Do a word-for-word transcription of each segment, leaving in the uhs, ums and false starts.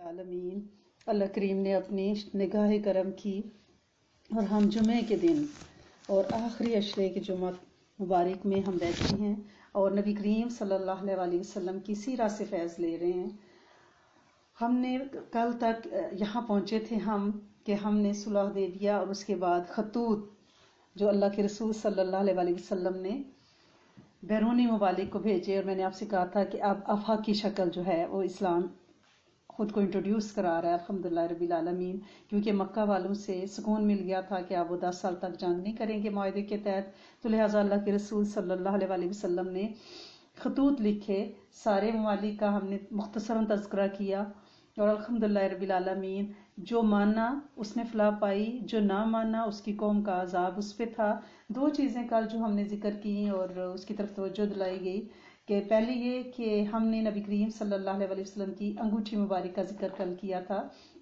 आलमीन। अल्लाह करीम ने अपनी निगाह करम की और हम जुमे के दिन और आखिरी अशरे के जुमा मुबारक में हम बैठे हैं और नबी करीम सल्लल्लाहु अलैहि वसल्लम की सीरा से फैज़ ले रहे हैं। हमने कल तक यहाँ पहुँचे थे हम कि हमने सुलह दे दिया और उसके बाद खतूत जो अल्लाह के रसूल सल्लल्लाहु अलैहि वसल्लम ने बैरूनी ममालिक को भेजे, और मैंने आपसे कहा था कि अब अफा की शक्ल जो है वो इस्लाम खुद को इंट्रोड्यूस करा रहा है अल्हम्दुलिल्लाह रब्बिल आलमीन, क्योंकि मक्का वालों से सुकून मिल गया था कि अब वो दस साल तक जंग नहीं करेंगे माहदे के तहत। तो लिहाजा अल्लाह के रसूल सल्लल्लाहु अलैहि वसल्लम ने खतूत लिखे, सारे ममालिक का हमने मुख्तसरन तज़किरा किया और अल्हम्दुलिल्लाह रब्बिल आलमीन जो माना उसने फलाह पाई, जो ना माना उसकी कौम का अजाब उस पर था। दो चीज़ें कल जो हमने जिक्र की और उसकी तरफ तवज्जो दिलाई गई कि पहले ये कि हमने नबी करीम सल्लल्लाहु अलैहि वसल्लम की अंगूठी मुबारक का जिक्र कल किया था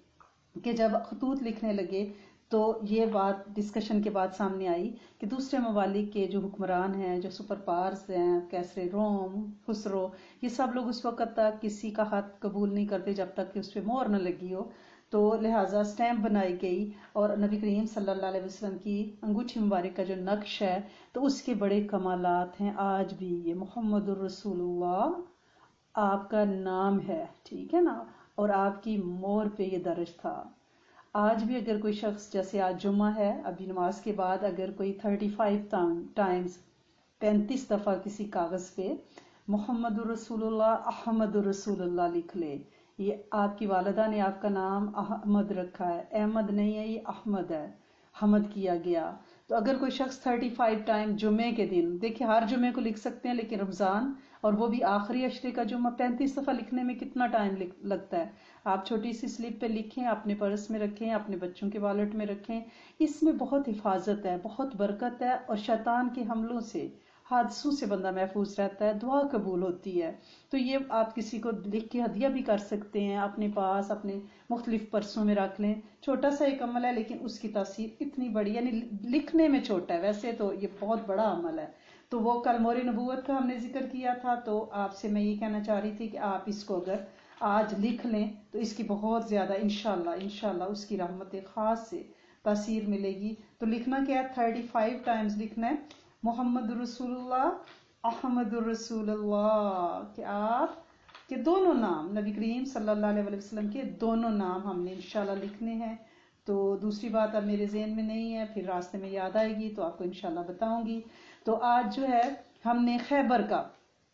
कि जब खतूत लिखने लगे तो ये बात डिस्कशन के बाद सामने आई कि दूसरे ममालिक के जो हुक्मरान हैं, जो सुपर पावर्स हैं, कैसरे रोम, खुसरो, ये सब लोग उस वक्त तक किसी का हाथ कबूल नहीं करते जब तक कि उस पर मोहर न लगी हो। तो लिहाजा स्टैम्प बनाई गई और नबी करीम सल्लल्लाहु अलैहि वसल्लम की अंगूठी मुबारक का जो नक्श है तो उसके बड़े कमालात हैं। आज भी ये मोहम्मदुर रसूलुल्लाह आपका नाम है, ठीक है ना, और आपकी मोहर पे ये दर्ज था। आज भी अगर कोई शख्स, जैसे आज जुम्मा है, अभी नमाज के बाद अगर कोई थर्टी फाइव टाइम्स पैंतीस दफा किसी कागज पे मोहम्मदुर रसूलुल्लाह अहमदुर रसूलुल्लाह लिख ले, ये आपकी वालिदा ने आपका नाम अहमद रखा है, अहमद नहीं है, ये अहमद है, हमद किया गया। तो अगर कोई शख्स थर्टी फाइव टाइम जुमे के दिन, देखिए हर जुमे को लिख सकते हैं, लेकिन रमजान और वो भी आखिरी अशरे का जुम्मा पैंतीस दफा लिखने में कितना टाइम लगता है। आप छोटी सी स्लिप पे लिखें, अपने पर्स में रखें, अपने बच्चों के वॉलेट में रखें, इसमें बहुत हिफाजत है, बहुत बरकत है और शैतान के हमलों से, हादसों से बंदा महफूज रहता है, दुआ कबूल होती है। तो ये आप किसी को लिख के हदिया भी कर सकते हैं, अपने पास अपने मुख्तलिफ पर्सों में रख लें। छोटा सा एक अमल है लेकिन उसकी तासीर इतनी बड़ी, यानी लिखने में छोटा है, वैसे तो ये बहुत बड़ा अमल है। तो वो कल मोरी नबूवत का हमने जिक्र किया था, तो आपसे मैं ये कहना चाह रही थी कि आप इसको अगर आज लिख लें तो इसकी बहुत ज्यादा इंशाल्लाह इंशाल्लाह उसकी रहमत खास से तासीर मिलेगी। तो लिखना क्या है, थर्टी फाइव टाइम्स लिखना है मोहम्मद रसूलुल्लाह अहमदुर रसूलुल्लाह, कि आप के दोनों नाम नबी करीम सल्लल्लाहु अलैहि वसल्लम के दोनों नाम हमने इंशाल्लाह लिखने हैं। तो दूसरी बात अब मेरे ज़हन में नहीं है, फिर रास्ते में याद आएगी तो आपको इंशाल्लाह बताऊंगी। तो आज जो है हमने खैबर का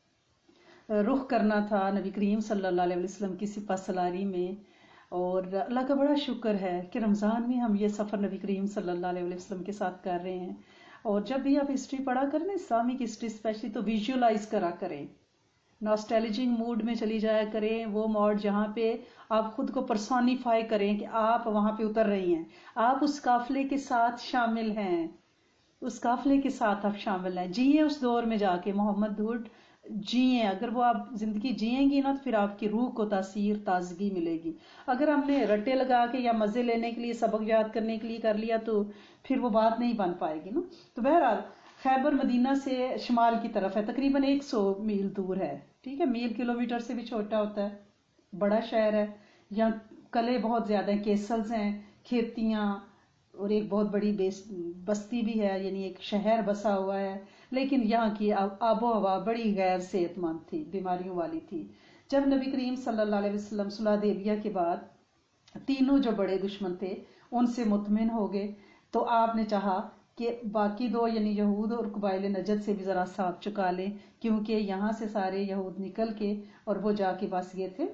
रुख करना था नबी करीम सल्लल्लाहु अलैहि वसल्लम की सिपा सलारी में, और अल्लाह का बड़ा शुक्र है कि रमज़ान में हम ये सफ़र नबी करीम सल्लल्लाहु अलैहि वसल्लम के साथ कर रहे हैं। और जब भी आप हिस्ट्री पढ़ा करें ना, इस्लामिक हिस्ट्री स्पेशली, तो विजुअलाइज करा करें, नॉस्टैल्जिक मूड में चली जाया करें, वो मोड जहाँ पे आप खुद को पर्सोनिफाई करें कि आप वहां पे उतर रही हैं, आप उस काफिले के साथ शामिल हैं, उस काफिले के साथ आप शामिल हैं। जिए उस दौर में जाके मोहम्मद हुड जिए, अगर वो आप जिंदगी जिएंगी ना तो फिर आपकी रूह को तासीर ताजगी मिलेगी। अगर हमने रट्टे लगा के या मजे लेने के लिए, सबक याद करने के लिए कर लिया तो फिर वो बात नहीं बन पाएगी ना। तो बहरहाल खैबर मदीना से शुमाल की तरफ है, तकरीबन एक सौ मील दूर है, ठीक है, मील किलोमीटर से भी छोटा होता है, बड़ा शहर है। यहाँ कले बहुत ज्यादा है, केसल्स हैं, खेतियां और एक बहुत बड़ी बस्ती भी है, यानी एक शहर बसा हुआ है। लेकिन यहाँ की आबो हवा बड़ी गैर सेहतमंद थी, बीमारियों वाली थी। जब नबी करीम सल्लल्लाहु अलैहि वसल्लम सुलह देबिया के बाद तीनों जो बड़े दुश्मन थे उनसे मुतमिन हो गए, तो आपने चाहा कि बाकी दो यानी यहूद और कबाइल नजद से भी जरा साफ चुका लें, क्योंकि यहाँ से सारे यहूद निकल के और वो जाके बस गए थे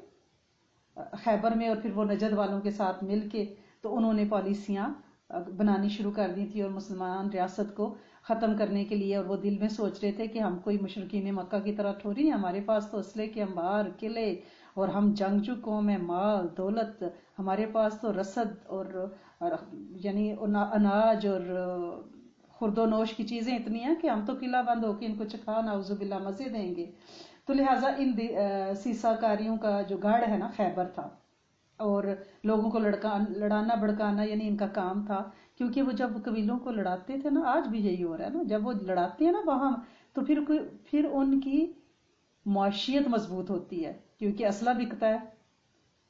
खैबर में, और फिर वो नजद वालों के साथ मिल के तो उन्होंने पॉलिसियां बनानी शुरू कर दी थी और मुसलमान रियासत को ख़त्म करने के लिए। और वो दिल में सोच रहे थे कि हम कोई मुशरिकीन मक्का की तरह थोड़ी, हमारे पास तो असले के अंबार, किले, और हम जंगजू कौम है, माल दौलत, हमारे पास तो रसद और, और यानी अनाज और खुर्दोनोश की चीज़ें इतनी हैं कि हम तो किला बंद होकर इनको चखा नाउजुबिल्ला मज़े देंगे। तो लिहाजा इन सीसाकारियों का जो गढ़ है ना खैबर था, और लोगों को लड़का लड़ाना भड़काना यानी इनका काम था। क्योंकि वो जब कबीलों को लड़ाते थे ना, आज भी यही हो रहा है ना, जब वो लड़ाते हैं ना वहां, तो फिर फिर उनकी मुआशियत मजबूत होती है, क्योंकि असला बिकता है,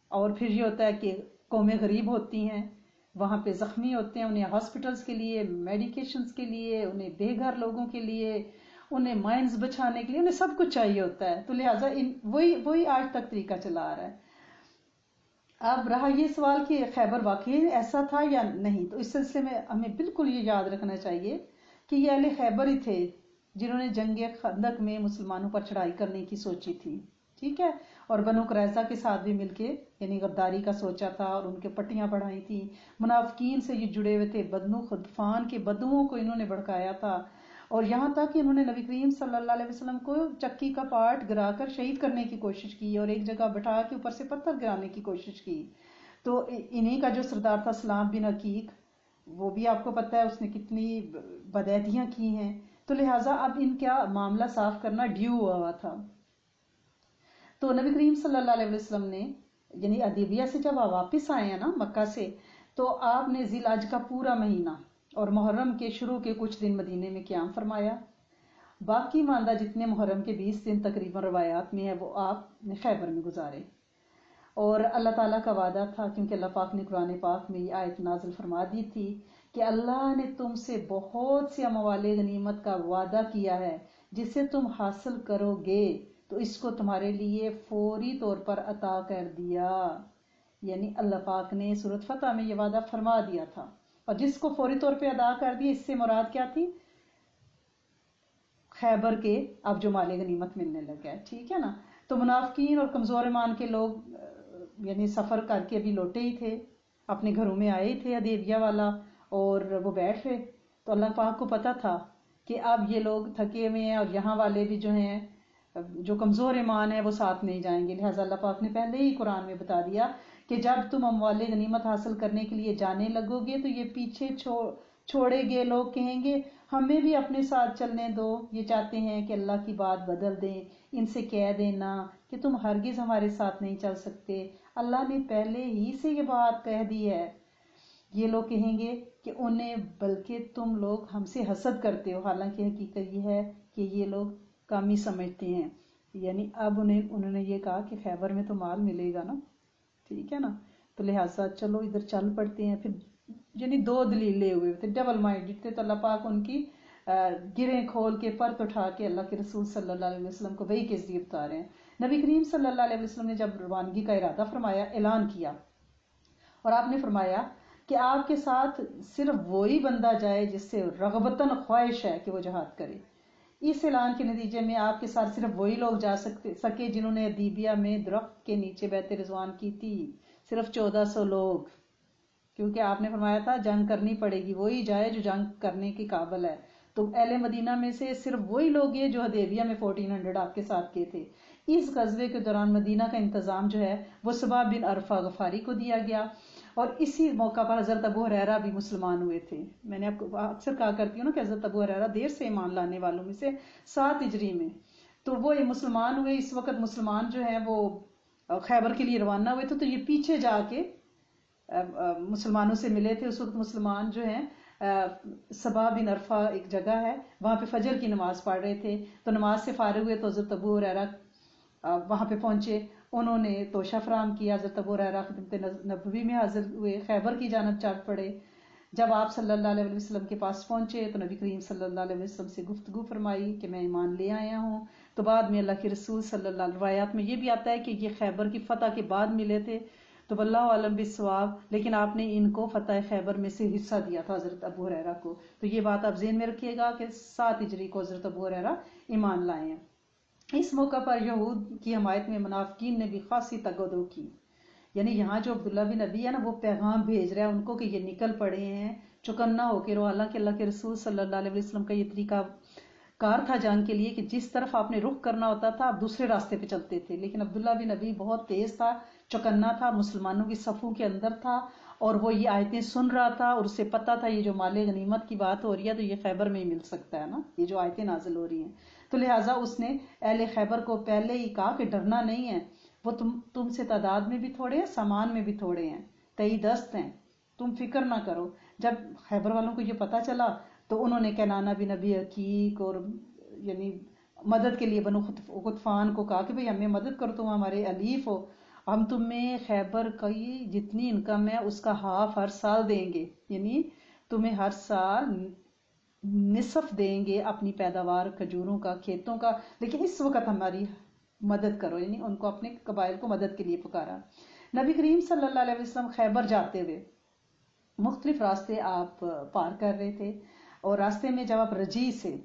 اور پھر یہ ہوتا ہے کہ قومیں غریب ہوتی ہیں، وہاں پہ زخمی ہوتے ہیں، انہیں ہاسپٹلس کے لیے، میڈیکیشنز کے لیے، انہیں بے گھر لوگوں کے لیے، انہیں مائنز بچانے کے لیے، انہیں سب کچھ چاہیے ہوتا ہے. تو لہٰذا ان وہی وہی آج تک طریقہ چلا آ رہا ہے. اب رہا یہ سوال کہ خیبر واقعی ایسا تھا یا نہیں، تو اس سلسلے میں ہمیں بالکل یہ یاد رکھنا چاہیے کہ یہ اہل خیبر ہی تھے جنہوں نے جنگ خندق میں مسلمانوں پر چڑھائی کرنے کی سوچی تھی. ٹھیک ہے، اور بنو قریظہ کے ساتھ بھی مل کے یعنی غداری کا سوچا تھا اور ان کے پٹیاں پڑھائی تھی. منافقین سے یہ جڑے ہوئے تھے، بدنو خدفان کے بدوؤں کو انہوں نے بھڑکایا تھا، اور یہاں تک کہ انہوں نے نبی کریم صلی اللہ علیہ وسلم کو چکی کا پارٹ گرا کر شہید کرنے کی کوشش کی اور ایک جگہ بٹھا کے اوپر سے پتھر گرانے کی کوشش کی. تو انہی کا جو سردار تھا سلام بن عقیق، وہ بھی آپ کو پتہ ہے اس نے کتنی بدعہدیاں کی ہیں. تو لہٰذا اب ان کا معاملہ صاف کرنا ڈیو ہوا تھا. تو نبی کریم صلی اللہ علیہ وسلم نے یعنی ادیبیہ سے جب آپ واپس آئے ہیں نا مکہ سے، تو آپ نے ذی الحج کا پورا مہینہ اور محرم کے شروع کے کچھ دن مدینے میں قیام فرمایا. باقی ماندہ جتنے محرم کے بیس دن تقریباً روایات میں ہے وہ آپ نے خیبر میں گزارے. اور اللہ تعالیٰ کا وعدہ تھا، کیونکہ اللہ پاک نے قرآن پاک میں یہ آیت نازل فرما دی تھی کہ اللہ نے تم سے بہت سے اموال غنیمت کا وعدہ کیا ہے، جسے تم حاصل کرو گے تو اس کو تمہارے لیے فوری طور پر عطا کر دیا. یعنی اللہ پاک نے سورۃ فتح میں یہ وعدہ فرما دیا تھا، اور جس کو فوری طور پہ ادا کر دیا، اس سے مراد کیا تھی؟ خیبر کے اب جو مال غنیمت ملنے لگا ہے. ٹھیک ہے نا. تو منافقین اور کمزور ایمان کے لوگ یعنی سفر کر کے ابھی لوٹے ہی تھے، اپنے گھروں میں آئے تھے حدیبیہ والا، اور وہ بیٹھ رہے. تو اللہ پاک کو پتا تھا کہ اب یہ لوگ تھکے ہوئے ہیں، اور یہاں والے بھی جو ہیں جو کمزور ایمان ہے وہ ساتھ نہیں جائیں گے. لہٰذا اللہ پاک نے پہلے ہی قرآن میں بتا دیا کہ جب تم اموال غنیمت حاصل کرنے کے لیے جانے لگو گے تو یہ پیچھے چھوڑے گئے لوگ کہیں گے ہمیں بھی اپنے ساتھ چلنے دو. یہ چاہتے ہیں کہ اللہ کی بات بدل دیں، ان سے کہہ دینا کہ تم ہرگز ہمارے ساتھ نہیں چل سکتے. اللہ نے پہلے ہی سے یہ بات کہہ دی ہے. یہ لوگ کہیں گے کہ انہیں بلکہ تم لوگ ہم سے حسد کرتے ہو، حالانکہ حقیقت یہ ہے کہ یہ لوگ کمی سمجھتے ہیں. یعنی اب انہیں انہوں نے یہ کہا کہ خیبر میں تو مال ملے گا نا. ٹھیک ہے نا. تو لہٰذا چلو ادھر چل پڑتے ہیں. پھر یعنی دو دلیلیں ہوئے تھے، ڈبل مائنڈ تھے. تو اللہ پاک ان کی گریں کھول کے پرت اٹھا کے اللہ کے رسول صلی اللہ علیہ وسلم کو وحی کے ذریعے بتا رہے ہیں. نبی کریم صلی اللہ علیہ وسلم نے جب روانگی کا ارادہ فرمایا، اعلان کیا، اور آپ نے فرمایا کہ آپ کے ساتھ صرف وہی بندہ جائے جس سے رغبتاً خواہش ہے کہ وہ جہاد کرے. اس اعلان کے نتیجے میں آپ کے ساتھ صرف وہی لوگ جا سکتے سکے جنہوں نے حدیبیہ میں درخت کے نیچے بیعت رضوان کی تھی، صرف چودہ سو لوگ. کیونکہ آپ نے فرمایا تھا جنگ کرنی پڑے گی، وہی جائے جو جنگ کرنے کے قابل ہے. تو اہل مدینہ میں سے صرف وہی لوگ ہیں جو حدیبیہ میں فورٹین ہنڈریڈ آپ کے ساتھ کیے تھے. اس غزوے کے دوران مدینہ کا انتظام جو ہے وہ سباب بن عرفہ غفاری کو دیا گیا، اور اسی موقع پر حضرت ابو ہریرہ بھی مسلمان ہوئے تھے. میں نے آپ کو اکثر کہا کرتی ہوں نا کہ حضرت ابو ہریرہ دیر سے ایمان لانے والوں میں سے سات ہجری میں، تو وہ مسلمان ہوئے. اس وقت مسلمان جو ہیں وہ خیبر کے لیے روانہ ہوئے تھے، تو یہ پیچھے جا کے مسلمانوں سے ملے تھے. اس وقت مسلمان جو ہیں سبا بن عرفہ ایک جگہ ہے، وہاں پہ فجر کی نماز پڑھ رہے تھے. تو نماز سے فارغ ہوئے تو حضرت ابو ہریرہ وہاں پہ پہنچے، انہوں نے توشہ فراہم کیا. حضرت ابو ہریرہ خدمت نبوی میں حاضر ہوئے، خیبر کی جانب چل پڑے. جب آپ صلی اللہ علیہ وسلم کے پاس پہنچے تو نبی کریم صلی اللہ علیہ وسلم سے گفتگو فرمائی کہ میں ایمان لے آیا ہوں. تو بعد میں اللہ کے رسول صلی اللہ علیہ روایات میں یہ بھی آتا ہے کہ یہ خیبر کی فتح کے بعد ملے تھے. تو واللہ عالم بالصواب، لیکن آپ نے ان کو فتح خیبر میں سے حصہ دیا تھا حضرت ابو ہریرہ کو. تو یہ بات آپ ذہن میں رکھیے گا کہ سات ہجری کو حضرت ابو ہریرہ ایمان لائے ہیں. اس موقع پر یہود کی حمایت میں منافقین نے بھی خاصی تگودو کی. یعنی یہاں جو عبداللہ بن نبی ہے نا، وہ پیغام بھیج رہا ہے ان کو کہ یہ نکل پڑے ہیں، چوکنا ہو کے رو. حالانکہ اللہ کے رسول صلی اللہ علیہ وسلم کا یہ طریقہ کار تھا جان کے لیے کہ جس طرف آپ نے رخ کرنا ہوتا تھا آپ دوسرے راستے پہ چلتے تھے. لیکن عبداللہ بن نبی بہت تیز تھا، چوکنا تھا، مسلمانوں کی صفوں کے اندر تھا، اور وہ یہ آیتیں سن رہا تھا، اور اسے پتا تھا یہ جو مال غنیمت کی بات ہو رہی ہے تو یہ خیبر میں ہی مل سکتا ہے نا، یہ جو آیتیں نازل ہو رہی ہیں. تو لہٰذا اس نے اہل خیبر کو پہلے ہی کہا کہ ڈرنا نہیں ہے، وہ تم تم سے تعداد میں بھی تھوڑے ہیں، سامان میں بھی تھوڑے ہیں، تئی دست ہیں، تم فکر نہ کرو. جب خیبر والوں کو یہ پتا چلا تو انہوں نے کنانہ بن ابی عقیق اور یعنی مدد کے لیے بنو غطفان کو کہا کہ بھئی ہمیں مدد کرو، تم ہمارے الیف ہو. ہم تمہیں خیبر کی جتنی انکم ہے اس کا ہاف ہر سال دیں گے، یعنی تمہیں ہر سال نصف دیں گے اپنی پیداوار کھجوروں کا، کھیتوں کا، لیکن اس وقت ہماری مدد کرو، یعنی ان کو اپنے قبائل کو مدد کے لیے پکارا۔ نبی کریم صلی اللہ علیہ وسلم خیبر جاتے ہوئے مختلف راستے آپ پار کر رہے تھے، اور راستے میں جب آپ رجی سے،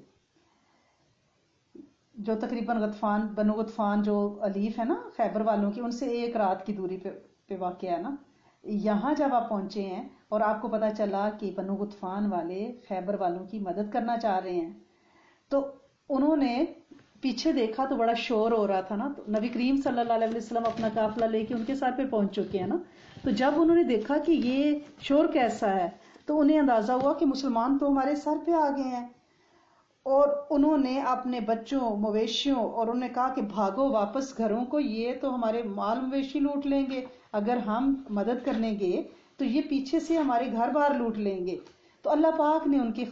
جو تقریباً غطفان بنو غطفان جو الیف ہے نا خیبر والوں کی، ان سے ایک رات کی دوری پہ پہ واقع ہے نا، یہاں جب آپ پہنچے ہیں اور آپ کو پتا چلا کہ بنو غطفان والے خیبر والوں کی مدد کرنا چاہ رہے ہیں، تو انہوں نے پیچھے دیکھا تو بڑا شور ہو رہا تھا نا، تو نبی کریم صلی اللہ علیہ وسلم اپنا قافلہ لے کے ان کے ساتھ پہ پہنچ چکے ہیں نا، تو جب انہوں نے دیکھا کہ یہ شور کیسا ہے تو انہیں اندازہ ہوا کہ مسلمان تو ہمارے سر پہ آ گئے ہیں، اور انہوں نے اپنے بچوں مویشیوں اور انہوں نے کہا کہ بھاگو واپس گھروں کو، یہ تو ہمارے مال مویشی لوٹ لیں گے، اگر ہم مدد کرنے گئے تو یہ پیچھے سے ہمارے گھر بار لوٹ لیں گے۔ تو اللہ پاک نے ان کے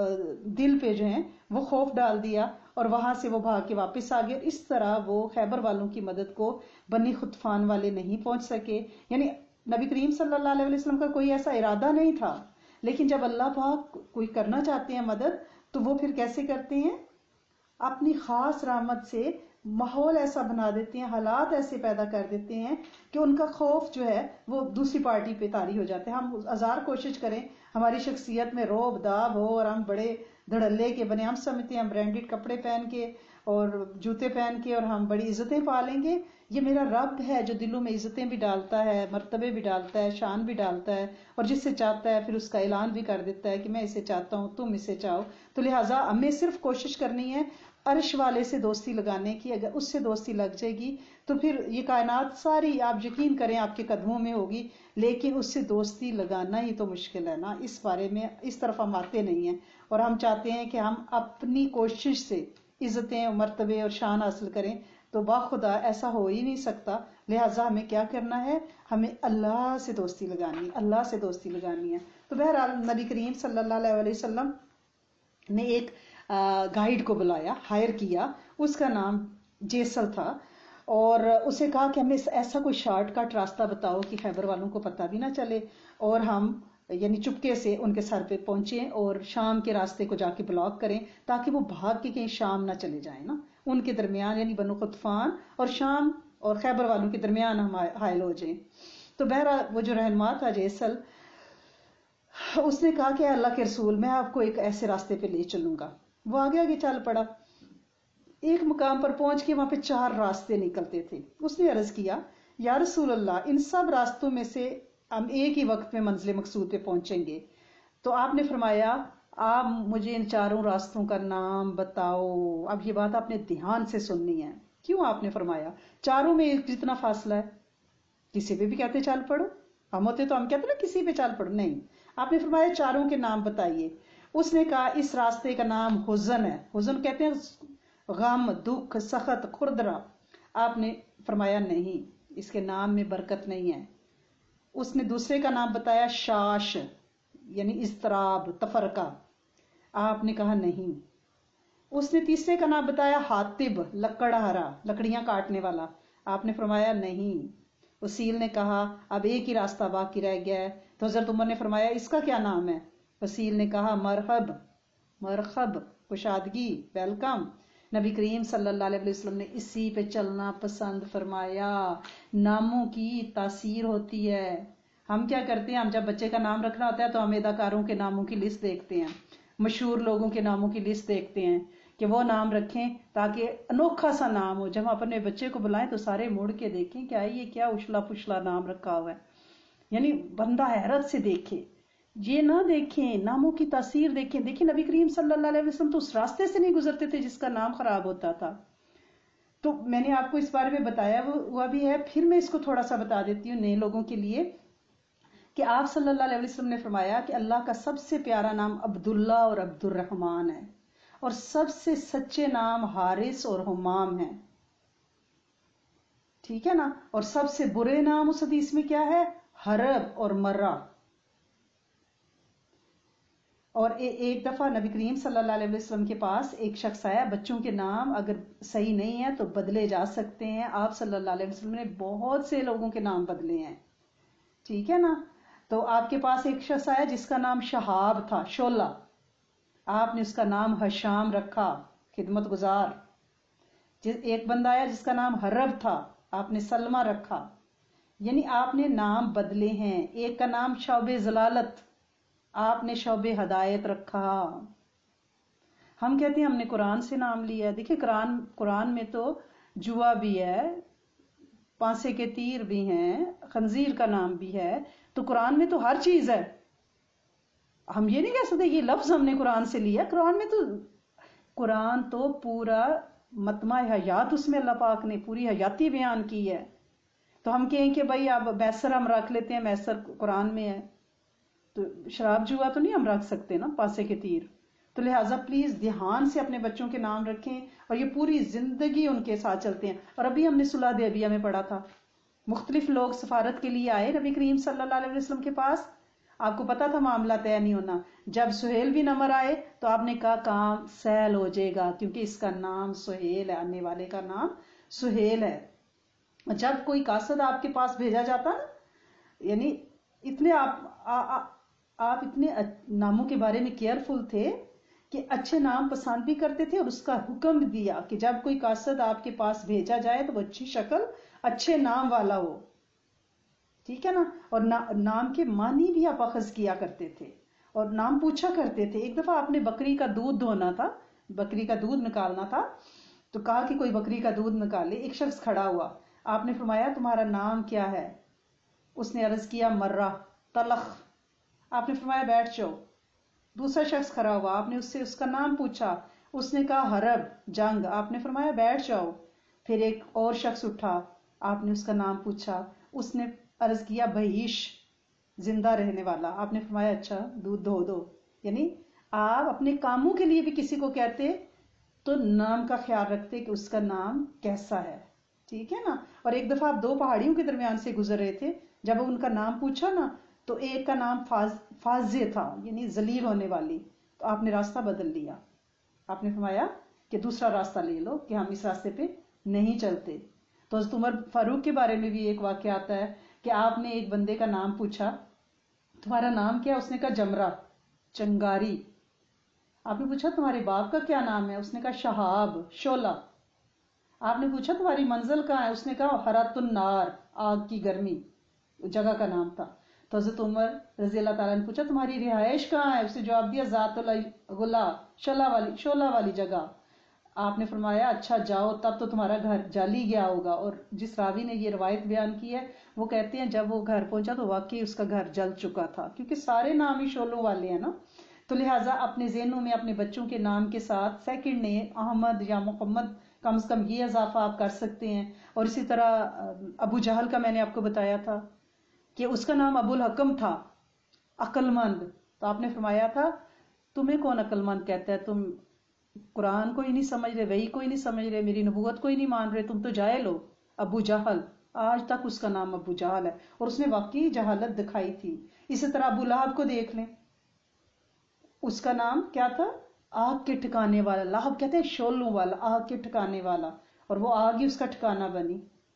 دل پہ جو ہیں وہ خوف ڈال دیا، اور وہاں سے وہ بھاگ کے واپس آ گئے۔ اس طرح وہ خیبر والوں کی مدد کو بنی غطفان والے نہیں پہنچ سکے، یعنی نبی کریم صلی اللہ علیہ وسلم کا کوئی ایسا ارادہ نہیں تھا، لیکن جب اللہ پاک کوئی کرنا چاہتے ہیں مدد تو وہ پھر کیسے کرتے ہیں؟ اپنی خاص رحمت سے ماحول ایسا بنا دیتے ہیں، حالات ایسے پیدا کر دیتے ہیں کہ ان کا خوف جو ہے وہ دوسری پارٹی پہ طاری ہو جاتے ہیں۔ ہم ہزار کوشش کریں ہماری شخصیت میں روب داب ہو اور ہم بڑے دھڑلے کے بنے، ہم سمجھتے ہیں ہم برانڈڈ کپڑے پہن کے اور جوتے پہن کے اور ہم بڑی عزتیں پالیں گے، یہ میرا رب ہے جو دلوں میں عزتیں بھی ڈالتا ہے، مرتبے بھی ڈالتا ہے، شان بھی ڈالتا ہے، اور جس سے چاہتا ہے پھر اس کا اعلان بھی کر دیتا ہے کہ میں اسے چاہتا ہوں تم اسے چاہو۔ تو لہٰذا ہمیں صرف کوشش کرنی ہے عرش والے سے دوستی لگانے کی، اگر اس سے دوستی لگ جائے گی تو پھر یہ کائنات ساری آپ یقین کریں آپ کے قدموں میں ہوگی، لیکن اس سے دوستی لگانا ہی تو مشکل ہے نا، اس بارے میں اس طرف ہم آتے نہیں ہیں، اور ہم چاہتے ہیں کہ ہم اپنی کوشش سے عزتیں اور مرتبے اور شان حاصل کریں، تو باخدا ایسا ہو ہی نہیں سکتا۔ لہٰذا ہمیں کیا کرنا ہے؟ ہمیں اللہ سے دوستی لگانی ہے، اللہ سے دوستی لگانی ہے۔ تو بہرحال نبی کریم صلی اللہ علیہ وسلم نے ایک گائیڈ کو بلایا، ہائر کیا، اس کا نام جیسل تھا، اور اسے کہا کہ ہمیں ایسا کوئی شارٹ کٹ راستہ بتاؤ کہ خیبر والوں کو پتہ بھی نہ چلے، اور ہم یعنی چپکے سے ان کے سر پہ پہنچیں اور شام کے راستے کو جا کے بلاک کریں تاکہ وہ بھاگ کے کہیں شام نہ چلے جائیں نا، ان کے درمیان یعنی بنو غطفان اور شام اور خیبر والوں کے درمیان ہم حائل ہو جائیں۔ تو بہرحال وہ جو رہنما تھا جیسل، اس نے کہا کہ اللہ کے رسول میں آپ کو ایک ایسے راستے پہ لے چلوں گا۔ وہ آگے آگے چل پڑا، ایک مقام پر پہنچ کے وہاں پہ چار راستے نکلتے تھے۔ اس نے عرض کیا یا رسول اللہ ان سب راستوں میں سے ہم ایک ہی وقت میں منزل مقصود پہ پہنچیں گے۔ تو آپ نے فرمایا آپ مجھے ان چاروں راستوں کا نام بتاؤ۔ اب یہ بات آپ نے دھیان سے سننی ہے۔ کیوں آپ نے فرمایا؟ چاروں میں ایک جتنا فاصلہ ہے، کسی پہ بھی کہتے چل پڑو، ہم ہوتے تو ہم کہتے نا کسی پہ چل پڑو، نہیں، آپ نے فرمایا چاروں کے نام بتائیے۔ اس نے کہا اس راستے کا نام حزن ہے، حزن کہتے ہیں غم، دکھ، سخت، کھردرا۔ آپ نے فرمایا نہیں، اس کے نام میں برکت نہیں ہے۔ اس نے دوسرے کا نام بتایا شاش، یعنی اضطراب، تفرقہ۔ آپ نے کہا نہیں۔ اس نے تیسرے کا نام بتایا حاطب، لکڑہارا، لکڑیاں کاٹنے والا۔ آپ نے فرمایا نہیں۔ وسیل نے کہا اب ایک ہی راستہ باقی رہ گیا ہے، تو حضرت عمر نے فرمایا اس کا کیا نام ہے؟ وسیل نے کہا مرحب، مرحب، کشادگی، ویلکم۔ نبی کریم صلی اللہ علیہ وسلم نے اسی پہ چلنا پسند فرمایا۔ ناموں کی تاثیر ہوتی ہے۔ ہم کیا کرتے ہیں؟ ہم جب بچے کا نام رکھنا ہوتا ہے تو ہم اداکاروں کے ناموں کی لسٹ دیکھتے ہیں، مشہور لوگوں کے ناموں کی لسٹ دیکھتے ہیں کہ وہ نام رکھیں تاکہ انوکھا سا نام ہو۔ جب ہم اپنے بچے کو بلائیں تو سارے مڑ کے دیکھیں کیا یہ کیا اشلا پشلا نام رکھا ہوا ہے، یعنی بندہ حیرت سے دیکھے، یہ نہ دیکھیں، ناموں کی تاثیر دیکھیں۔ دیکھیں نبی کریم صلی اللہ علیہ وسلم تو اس راستے سے نہیں گزرتے تھے جس کا نام خراب ہوتا تھا۔ تو میں نے آپ کو اس بارے میں بتایا ہوا بھی ہے، پھر میں اس کو تھوڑا سا بتا دیتی ہوں نئے لوگوں کے لیے کہ آپ صلی اللہ علیہ وسلم نے فرمایا کہ اللہ کا سب سے پیارا نام عبداللہ اور عبد الرحمن ہے، اور سب سے سچے نام حارث اور حمام ہیں، ٹھیک ہے نا؟ اور سب سے برے نام اس حدیث میں کیا ہے؟ حرب اور مرہ۔ اور ایک دفعہ نبی کریم صلی اللہ علیہ وسلم کے پاس ایک شخص آیا، بچوں کے نام اگر صحیح نہیں ہے تو بدلے جا سکتے ہیں. آپ صلی اللہ علیہ وسلم نے بہت سے لوگوں کے نام بدلے ہیں، ٹھیک ہے نا. تو آپ کے پاس ایک شخص آیا جس کا نام شہاب تھا، شعلہ، آپ نے اس کا نام حشام رکھا، خدمت گزار. ایک بندہ آیا جس کا نام حرب تھا، آپ نے سلمہ رکھا. یعنی آپ نے نام بدلے ہیں. ایک کا نام شعب ضلالت، آپ نے شعب ہدایت رکھا. ہم کہتے ہیں ہم نے قرآن سے نام لیا ہے. دیکھیں قرآن قرآن میں تو جوا بھی ہے، پانسے کے تیر بھی ہیں، خنزیر کا نام بھی ہے. تو قرآن میں تو ہر چیز ہے. ہم یہ نہیں کہہ سکتے یہ لفظ ہم نے قرآن سے لیا. قرآن میں تو قرآن تو پورا متمع حیات، اس میں اللہ پاک نے پوری حیاتی بیان کی ہے. تو ہم کہیں کہ بھائی آپ میسر ہم رکھ لیتے ہیں، میسر قرآن میں ہے، تو شراب جوا تو نہیں ہم رکھ سکتے نا، پانسے کے تیر. تو لہٰذا پلیز دھیان سے اپنے بچوں کے نام رکھیں، اور یہ پوری زندگی ان کے ساتھ چلتے ہیں. اور ابھی ہم نے صلح حدیبیہ میں پڑھا تھا، مختلف لوگ سفارت کے لیے آئے نبی کریم صلی اللہ علیہ وسلم کے پاس. آپ کو پتا تھا معاملہ طے نہیں ہونا. جب سہیل بھی نمبر آئے تو آپ نے کہا کام سہل ہو جائے گا، کیونکہ اس کا نام سہیل ہے، آنے والے کا نام سہیل ہے. جب کوئی قاصد آپ کے پاس بھیجا جاتا نا، یعنی اتنے آپ آ, آ, آپ اتنے ناموں کے بارے میں کیئرفل تھے کہ اچھے نام پسند بھی کرتے تھے، اور اس کا حکم بھی دیا کہ جب کوئی قاصد آپ کے پاس بھیجا جائے تو وہ اچھی شکل اچھے نام والا ہو، ٹھیک ہے نا. اور نام کے معنی بھی آپ اخذ کیا کرتے تھے اور نام پوچھا کرتے تھے. ایک دفعہ آپ نے بکری کا دودھ دھونا تھا، بکری کا دودھ نکالنا تھا، تو کہا کہ کوئی بکری کا دودھ نکالے. ایک شخص کھڑا ہوا، آپ نے فرمایا تمہارا نام کیا ہے؟ اس نے عرض کیا مرہ. تلخ. آپ نے فرمایا بیٹھ جاؤ. دوسرا شخص کھڑا ہوا، آپ نے اس سے اس کا نام پوچھا، اس نے کہا حرب، جنگ. آپ نے فرمایا بیٹھ جاؤ. پھر ایک اور شخص اٹھا، آپ نے اس کا نام پوچھا، اس نے عرض کیا بہیش، زندہ رہنے والا. آپ نے فرمایا اچھا دودھ دھو دو. یعنی آپ اپنے کاموں کے لیے بھی کسی کو کہتے تو نام کا خیال رکھتے کہ اس کا نام کیسا ہے، ٹھیک ہے نا. اور ایک دفعہ آپ دو پہاڑیوں کے درمیان سے گزر رہے تھے، جب ان کا نام پوچھا نا تو ایک کا نام فاز فازے تھا، یعنی ذلیل ہونے والی. تو آپ نے راستہ بدل لیا، آپ نے فرمایا کہ دوسرا راستہ لے لو کہ ہم اس راستے پہ نہیں چلتے. تو حضرت عمر فاروق کے بارے میں بھی ایک واقعہ آتا ہے کہ آپ نے ایک بندے کا نام پوچھا، تمہارا نام کیا؟ اس نے کہا جمرہ، چنگاری. آپ نے پوچھا تمہارے باپ کا کیا نام ہے؟ اس نے کہا شہاب، شعلہ. آپ نے پوچھا تمہاری منزل کہاں ہے؟ اس نے کہا حرات النار، آگ کی گرمی، جگہ کا نام تھا. تو حضرت عمر رضی اللہ تعالیٰ نے پوچھا تمہاری رہائش کہاں ہے؟ اس نے جواب دیا ذات الغلا، شعلہ والی شعلہ والی جگہ. آپ نے فرمایا اچھا جاؤ، تب تو تمہارا گھر جل ہی گیا ہوگا. اور جس راوی نے یہ روایت بیان کی ہے وہ کہتے ہیں جب وہ گھر پہنچا تو واقعی اس کا گھر جل چکا تھا، کیونکہ سارے نام ہی شعلوں والے ہیں نا. تو لہٰذا اپنے ذہنوں میں اپنے بچوں کے نام کے ساتھ سیکنڈ نیم احمد یا محمد کم از کم یہ اضافہ آپ کر سکتے ہیں. اور اسی طرح ابو جہل کا میں نے آپ کو بتایا تھا کہ اس کا نام ابو الحکم تھا، عقل مند. تو آپ نے فرمایا تھا تمہیں کون عقل مند کہتا ہے؟ تم قرآن کو ہی نہیں سمجھ رہے، وحی کو ہی نہیں سمجھ رہے، میری نبوت کو ہی نہیں مان رہے، تم تو جاہل ہو. ابو جہل، آج تک اس کا نام ابو جہل ہے، اور اس نے واقعی جہالت دکھائی تھی. اسی طرح ابو لہب کو دیکھ لیں، اس کا نام کیا تھا؟ آگ کے ٹھکانے والا. لہب کہتے ہیں شعلوں والا، آگ کے ٹھکانے والا، اور وہ آگ ہی اس کا ٹھکانہ بنی.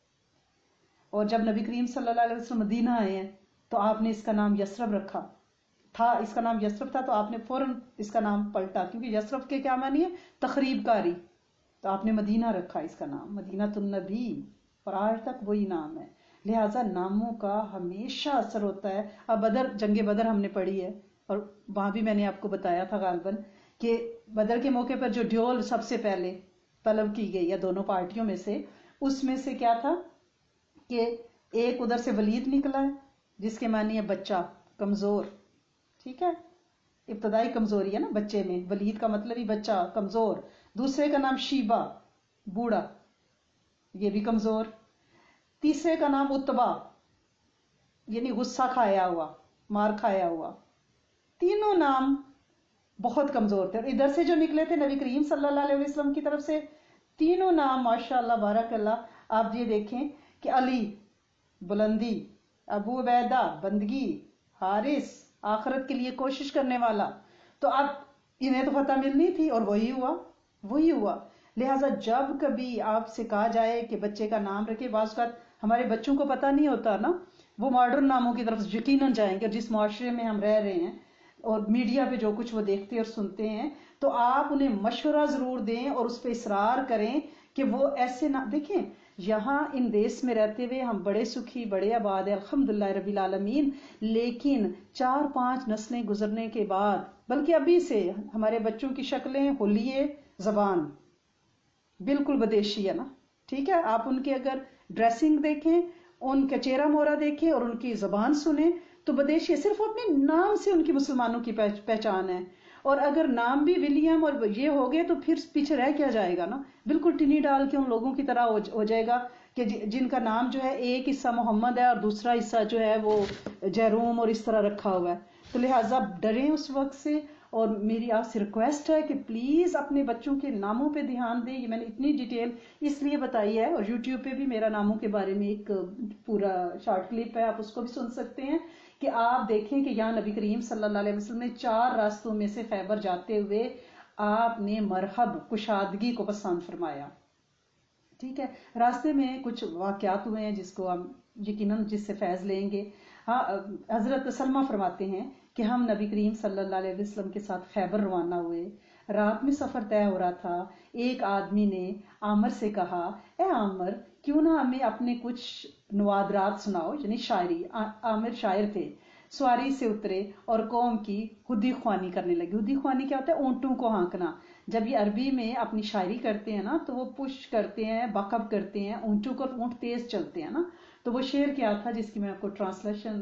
اور جب نبی کریم صلی اللہ علیہ وسلم مدینہ آئے ہیں تو آپ نے اس کا نام یثرب رکھا تھا. اس کا نام یثرب تھا تو آپ نے فوراً اس کا نام پلٹا، کیونکہ یثرب کے کیا معنی ہے؟ تخریب کاری. تو آپ نے مدینہ رکھا اس کا نام، مدینہ النبی، اور آج تک وہی نام ہے. لہٰذا ناموں کا ہمیشہ اثر ہوتا ہے. اب بدر، جنگ بدر ہم نے پڑھی ہے، اور وہاں بھی میں نے آپ کو بتایا تھا غالباً کہ بدر کے موقع پر جو ڈیول سب سے پہلے طلب کی گئی ہے دونوں پارٹیوں میں سے، اس میں سے کیا تھا کہ ایک ادھر سے ولید نکلا ہے جس کے معنی ہے بچہ، کمزور، ٹھیک ہے، ابتدائی کمزوری ہے نا بچے میں، ولید کا مطلب ہی بچہ، کمزور. دوسرے کا نام شیبہ، بوڑھا، یہ بھی کمزور. تیسرے کا نام اتبا، یعنی غصہ کھایا ہوا، مار کھایا ہوا. تینوں نام بہت کمزور تھے. اور ادھر سے جو نکلے تھے نبی کریم صلی اللہ علیہ وسلم کی طرف سے، تینوں نام ماشاء اللہ بارک اللہ. آپ یہ دیکھیں کہ علی بلندی، ابو عبیدہ بندگی، حارث آخرت کے لیے کوشش کرنے والا. تو تو اب انہیں تو فتح ملنی تھی اور وہی ہوا وہی ہوا لہٰذا جب کبھی آپ سے کہا جائے کہ بچے کا نام رکھے، بعض اوقات ہمارے بچوں کو پتہ نہیں ہوتا نا، وہ ماڈرن ناموں کی طرف یقیناً جائیں گے، جس معاشرے میں ہم رہ رہے ہیں اور میڈیا پہ جو کچھ وہ دیکھتے اور سنتے ہیں، تو آپ انہیں مشورہ ضرور دیں اور اس پہ اصرار کریں کہ وہ ایسے نہ دیکھیں۔ یہاں ان دیس میں رہتے ہوئے ہم بڑے سکھی بڑے آباد ہیں الحمدللہ رب العالمین، لیکن چار پانچ نسلیں گزرنے کے بعد، بلکہ ابھی سے ہمارے بچوں کی شکلیں، حلیے، زبان بالکل بدیشی ہے نا، ٹھیک ہے؟ آپ ان کے اگر ڈریسنگ دیکھیں، ان کا چہرہ مورا دیکھیں اور ان کی زبان سنیں تو بدیشی ہے، صرف اپنے نام سے ان کی مسلمانوں کی پہچان ہے، اور اگر نام بھی ولیم اور یہ ہو گئے تو پھر پیچھے رہ کیا جائے گا نا، بالکل ٹنی ڈال کے ان لوگوں کی طرح ہو جائے گا کہ جن کا نام جو ہے ایک حصہ محمد ہے اور دوسرا حصہ جو ہے وہ جیروم اور اس طرح رکھا ہوا ہے۔ تو لہٰذا ڈریں اس وقت سے، اور میری آپ سے ریکویسٹ ہے کہ پلیز اپنے بچوں کے ناموں پہ دھیان دیں۔ یہ میں نے اتنی ڈیٹیل اس لیے بتائی ہے، اور یوٹیوب پہ بھی میرا ناموں کے بارے میں ایک پورا شارٹ کلپ ہے، آپ اس کو بھی سن سکتے ہیں، کہ آپ دیکھیں کہ یہاں نبی کریم صلی اللہ علیہ وسلم نے چار راستوں میں سے خیبر جاتے ہوئے آپ نے مرحب کشادگی کو پسند فرمایا، ٹھیک ہے؟ راستے میں کچھ واقعات ہوئے ہیں جس کو ہم یقیناً جس سے فیض لیں گے۔ ہاں، حضرت سلمہ فرماتے ہیں کہ ہم نبی کریم صلی اللہ علیہ وسلم کے ساتھ خیبر روانہ ہوئے، رات میں سفر طے ہو رہا تھا، ایک آدمی نے عامر سے کہا، اے عامر کیوں نہ ہمیں اپنے کچھ نوادرات سناؤ، یعنی شاعری۔ عامر شاعر تھے، سواری سے اترے اور قوم کی ہدی خوانی کرنے لگے۔ ہدی خوانی کیا ہوتا ہے؟ اونٹوں کو ہانکنا۔ جب یہ عربی میں اپنی شاعری کرتے ہیں نا تو وہ پش کرتے ہیں، بقب کرتے ہیں اونٹوں کو، اونٹ تیز چلتے ہیں نا، تو وہ شعر کیا تھا جس کی میں آپ کو ٹرانسلیشن،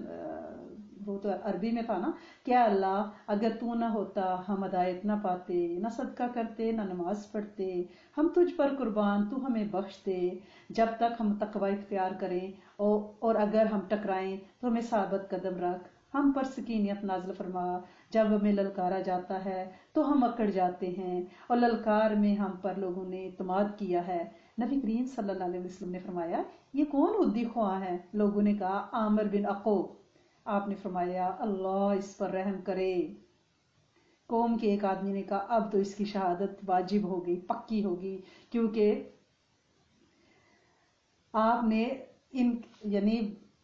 وہ تو عربی میں تھا نا، کیا اللہ اگر تو نہ ہوتا ہم ہدایت نہ پاتے، نہ صدقہ کرتے نہ نماز پڑھتے، ہم تجھ پر قربان تو ہمیں بخش دے، جب تک ہم تقوی اختیار کریں، اور اگر ہم ٹکرائیں تو ہمیں ثابت قدم رکھ، ہم پر سکینیت نازل فرما، جب ہمیں للکارا جاتا ہے تو ہم اکڑ جاتے ہیں، اور للکار میں ہم پر لوگوں نے اعتماد کیا ہے۔ نبی کریم صلی اللہ علیہ وسلم نے فرمایا یہ کون ہدی خواہ ہے؟ لوگوں نے کہا عامر بن عقوب۔ آپ نے فرمایا اللہ اس پر رحم کرے۔ قوم کے ایک آدمی نے کہا اب تو اس کی شہادت واجب ہو گئی، پکی ہوگی، کیونکہ آپ نے ان یعنی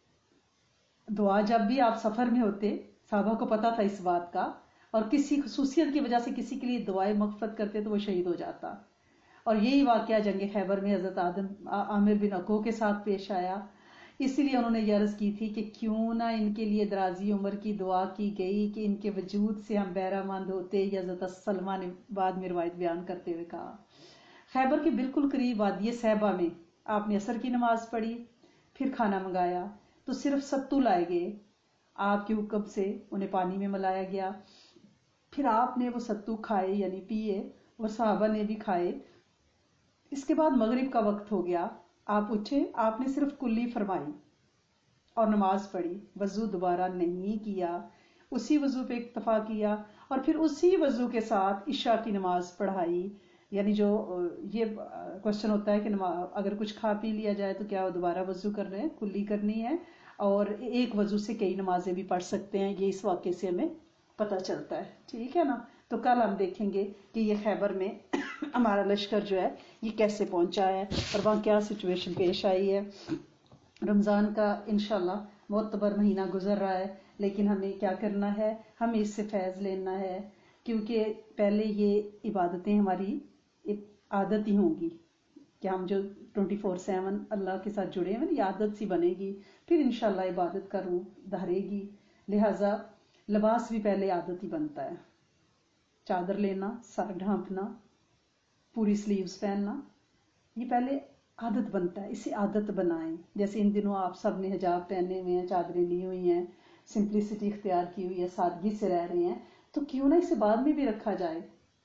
دعا، جب بھی آپ سفر میں ہوتے، صحابہ کو پتا تھا اس بات کا، اور کسی خصوصیت کی وجہ سے کسی کے لیے دعائیں مغفرت کرتے تو وہ شہید ہو جاتا، اور یہی واقعہ جنگ خیبر میں حضرت آدم عامر بن عقوق کے ساتھ پیش آیا۔ اسی لیے انہوں نے یہ عرض کی تھی کہ کیوں نہ ان کے لیے درازی عمر کی دعا کی گئی کہ ان کے وجود سے ہم بہرہ مند ہوتے۔ یہ حضرت سلمہ نے بعد میں روایت بیان کرتے ہوئے کہا۔ خیبر کے بالکل قریب وادی صحبہ میں آپ نے عصر کی نماز پڑھی، پھر کھانا منگایا تو صرف ستو لائے گئے، آپ کے حکم سے انہیں پانی میں ملایا گیا، پھر آپ نے وہ ستو کھائے یعنی پیے، اور صحابہ نے بھی کھائے۔ اس کے بعد مغرب کا وقت ہو گیا، آپ اٹھے، آپ نے صرف کلی فرمائی اور نماز پڑھی، وضو دوبارہ نہیں کیا، اسی وضو پہ اکتفا کیا، اور پھر اسی وضو کے ساتھ عشاء کی نماز پڑھائی۔ یعنی جو یہ کوشچن ہوتا ہے کہ اگر کچھ کھا پی لیا جائے تو کیا وہ دوبارہ وضو کر رہے ہیں؟ کلی کرنی ہے، اور ایک وضو سے کئی نمازیں بھی پڑھ سکتے ہیں، یہ اس واقعے سے ہمیں پتہ چلتا ہے، ٹھیک ہے نا؟ تو کل ہم دیکھیں گے کہ یہ خیبر میں ہمارا لشکر جو ہے یہ کیسے پہنچا ہے اور وہاں کیا سچویشن پیش آئی ہے۔ رمضان کا انشاءاللہ معتبر مہینہ گزر رہا ہے، لیکن ہمیں کیا کرنا ہے؟ ہمیں اس سے فیض لینا ہے، کیونکہ پہلے یہ عبادتیں ہماری عادت ہی ہوں گی کہ ہم جو ٹوئنٹی فور سیون اللہ کے ساتھ جڑے ہیں، یہ عادت سی بنے گی، پھر انشاءاللہ عبادت کا روح دھارے گی۔ لہٰذا لباس بھی پہلے عادت ہی بنتا ہے، چادر لینا، سر ڈھانپنا، پوری سلیوز پہننا، یہ پہلے عادت بنتا ہے، اسے عادت بنائیں۔ جیسے ان دنوں آپ سب نے حجاب پہنے ہوئے ہیں، چادریں لی ہوئی ہیں، سمپلسٹی اختیار کی ہوئی ہے، سادگی سے رہ رہے ہیں، تو کیوں نہ اسے بعد میں بھی رکھا جائے،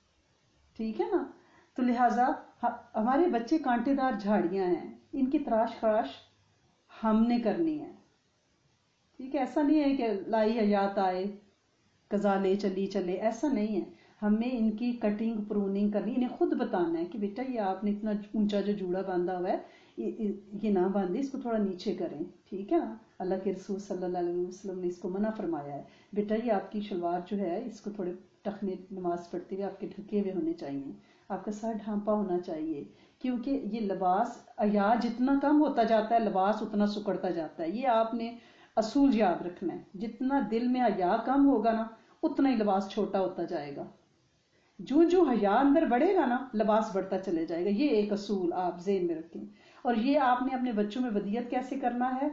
ٹھیک ہے نا؟ تو لہٰذا ہمارے بچے کانٹے دار جھاڑیاں ہیں، ان کی تراش خراش ہم نے کرنی ہے، ٹھیک ہے؟ ایسا نہیں ہے کہ لائی حیات آئے قضا لے چلی چلے، ایسا نہیں ہے، ہمیں ان کی کٹنگ پروننگ کرنی، انہیں خود بتانا ہے کہ بیٹا یہ آپ نے اتنا اونچا جو جوڑا باندھا ہوا ہے یہ نہ باندھے، اس کو تھوڑا نیچے کریں، ٹھیک ہے نا؟ اللہ کے رسول صلی اللہ علیہ وسلم نے اس کو منع فرمایا ہے، بیٹا یہ آپ کی شلوار جو ہے اس کو تھوڑے टखने नमाज पढ़ते हुए आपके ढके हुए होने चाहिए, आपका सर ढांपा होना चाहिए, क्योंकि ये लिबास हया जितना कम होता जाता है लिबास उतना सुकड़ता जाता है। ये आपने असूल याद रखना है, जितना दिल में हया कम होगा ना उतना ही लिबास छोटा होता जाएगा। जो जो हया अंदर बढ़ेगा ना लिबास बढ़ता चले जाएगा। ये एक असूल आप ज़हन में रखें। और ये आपने अपने बच्चों में वदियत कैसे करना है,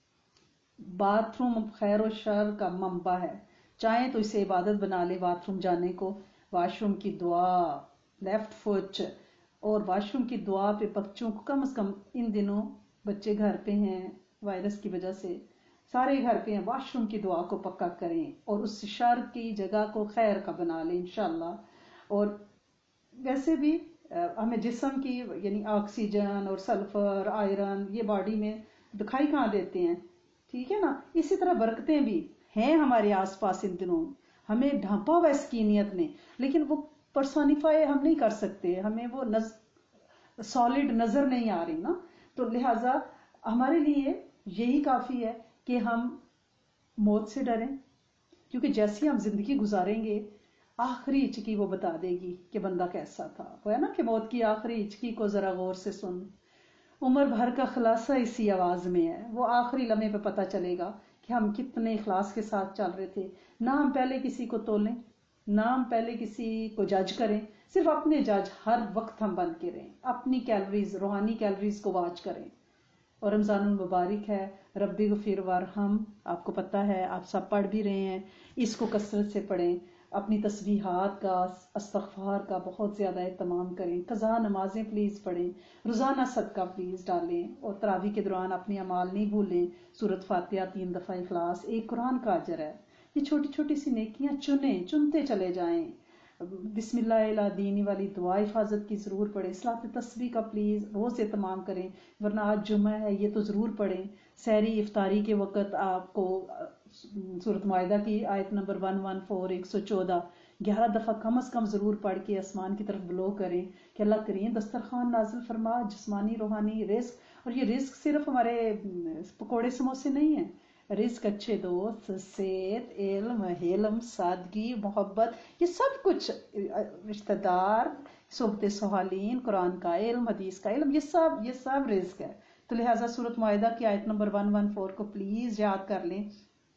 बाथरूम खैर और शर का मंबा है, चाहे तो इसे इबादत बना ले बाथरूम जाने को। वाशरूम की दुआ, लेफ्ट फुट और वाशरूम की दुआ पे बच्चों को कम से कम, इन दिनों बच्चे घर पे हैं वायरस की वजह से, सारे घर पे हैं, वाशरूम की दुआ को पक्का करें और उस शर की जगह को खैर का बना लें इंशाल्लाह। और वैसे भी हमें जिस्म की यानी ऑक्सीजन और सल्फर आयरन ये बॉडी में दिखाई कहाँ देते हैं, ठीक है ना। इसी तरह बरकतें भी हैं हमारे आसपास इन दिनों, हमें ढांपा हुआ इसकी नीयत ने, लेकिन वो पर्सोनिफाई हम नहीं कर सकते, हमें वो नज, सॉलिड नजर नहीं आ रही ना। तो लिहाजा हमारे लिए यही काफी है कि हम मौत से डरें, क्योंकि जैसी हम जिंदगी गुजारेंगे आखिरी हिचकी वो बता देगी कि बंदा कैसा था। वो है ना कि मौत की आखिरी हिचकी को जरा गौर से सुन, उम्र भर का खुलासा इसी आवाज में है। वो आखिरी लम्हे पे पता चलेगा कि हम कितने इखलास के साथ चल रहे थे। ना हम पहले किसी को तोलें, ना हम पहले किसी को जज करें, सिर्फ अपने जज हर वक्त हम बन के रहें, अपनी कैलोरीज रूहानी कैलोरीज को वॉच करें। और रमजानुल मुबारक है, रब्बी गफीर वरहम, आपको पता है, आप सब पढ़ भी रहे हैं, इसको कसरत से पढ़ें। अपनी तस्बीहात का, अस्तगफार का बहुत ज़्यादा एहतमाम करें, कज़ा नमाजें प्लीज़ पढ़ें, रोज़ाना सदका प्लीज़ डालें, और तरावी के दौरान अपने अमाल नहीं भूलें। सूरत फातिहा, तीन दफ़ा इखलास, एक कुरान का अजर है। ये छोटी छोटी सी नेकियां चुनें, चुनते चले जाएं। बिस्मिल्लाह इला दीनी वाली दुआ हिफाजत की ज़रूर पढ़ें। सलात तस्बीह का प्लीज़ रोज़ एहतमाम करें, वरना आज जुम्मा है, ये तो ज़रूर पढ़ें। सहरी इफ्तारी के वक़्त आपको सूरत माइदा की आयत नंबर वन वन फोर एक सौ चौदह ग्यारह दफ़ा कम अज़ कम ज़रूर पढ़ के आसमान की तरफ ब्लो करें कि अल्लाह करीम दस्तरखान नाजिल फरमा, जिस्मानी रूहानी रिस्क। और ये रिस्क सिर्फ हमारे पकौड़े समोसे नहीं है, रिस्क अच्छे दोस्त, सेहत, इल्म, हिल्म, सादगी, मोहब्बत, ये सब कुछ, रिश्तेदार, सोबत सहालीन, कुरान का इल्म, हदीस का इल्म, ये सब ये सब रिस्क है। तो लिहाजा सूरत माइदा की आयत नंबर वन वन फोर को प्लीज़ याद कर लें।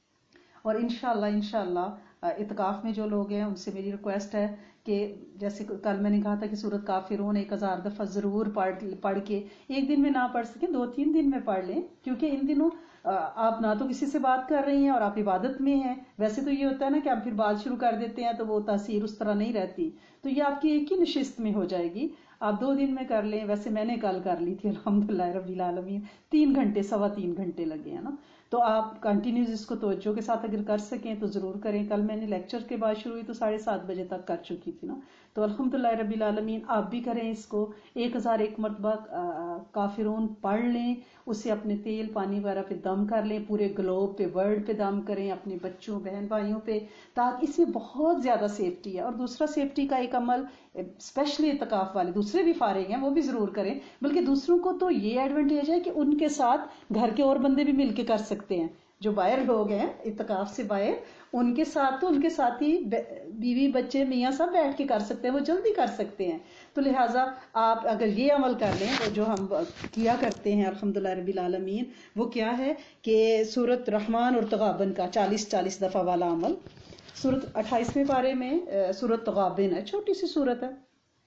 और इंशाल्लाह इंशाल्लाह इत्काफ में जो लोग हैं उनसे मेरी रिक्वेस्ट है कि जैसे कल मैंने कहा था कि सूरत काफिरून एक हज़ार दफ़ा ज़रूर पढ़ पढ़ के, एक दिन में ना पढ़ सकें दो तीन दिन में पढ़ लें, क्योंकि इन दिनों आप ना तो किसी से बात कर रही हैं और आप इबादत में हैं। वैसे तो ये होता है ना कि आप फिर बात शुरू कर देते हैं तो वो तासीर उस तरह नहीं रहती, तो ये आपकी एक ही नशिस्त में हो जाएगी। आप दो दिन में कर लें। वैसे मैंने कल कर ली थी अल्हम्दुलिल्लाह रब्बिल आलमीन, तीन घंटे सवा तीन घंटे लगे हैं ना। तो आप कंटिन्यूस इसको तवज्जो के साथ अगर कर सकें तो ज़रूर करें। कल मैंने लेक्चर के बाद शुरू हुई तो साढ़े सात बजे तक कर चुकी थी ना। तो अल्हम्दुलिल्लाह रब्बिल आलमीन आप भी करें इसको, एक हज़ार एक मरतबा काफिरून पढ़ लें, उसे अपने तेल पानी वगैरह पे दम कर लें, पूरे ग्लोब पे वर्ल्ड पे दम करें, अपने बच्चों बहन भाइयों पे, ताकि इसमें बहुत ज़्यादा सेफ्टी है। और दूसरा सेफ्टी का एक अमल स्पेशली इत्काफ वाले दूसरे भी फारिग हैं वो भी ज़रूर करें, बल्कि दूसरों को तो ये एडवांटेज है कि उनके साथ घर के और बंदे भी मिलके कर सकते हैं। जो बाहर लोग हैं इत्काफ से बाहर, उनके साथ तो उनके साथ ही बीवी बच्चे मियाँ सब बैठ के कर सकते हैं, वो जल्दी कर सकते हैं। तो लिहाजा आप अगर ये अमल कर लें तो जो हम किया करते हैं अल्हम्दुलिल्लाह रब्बिल आलमीन, वो क्या है कि सूरत रहमान और तगाबन का चालीस चालीस दफ़ा वाला अमल। सूरत अट्ठाईसवें पारे में सूरत तगाबन है, छोटी सी सूरत है,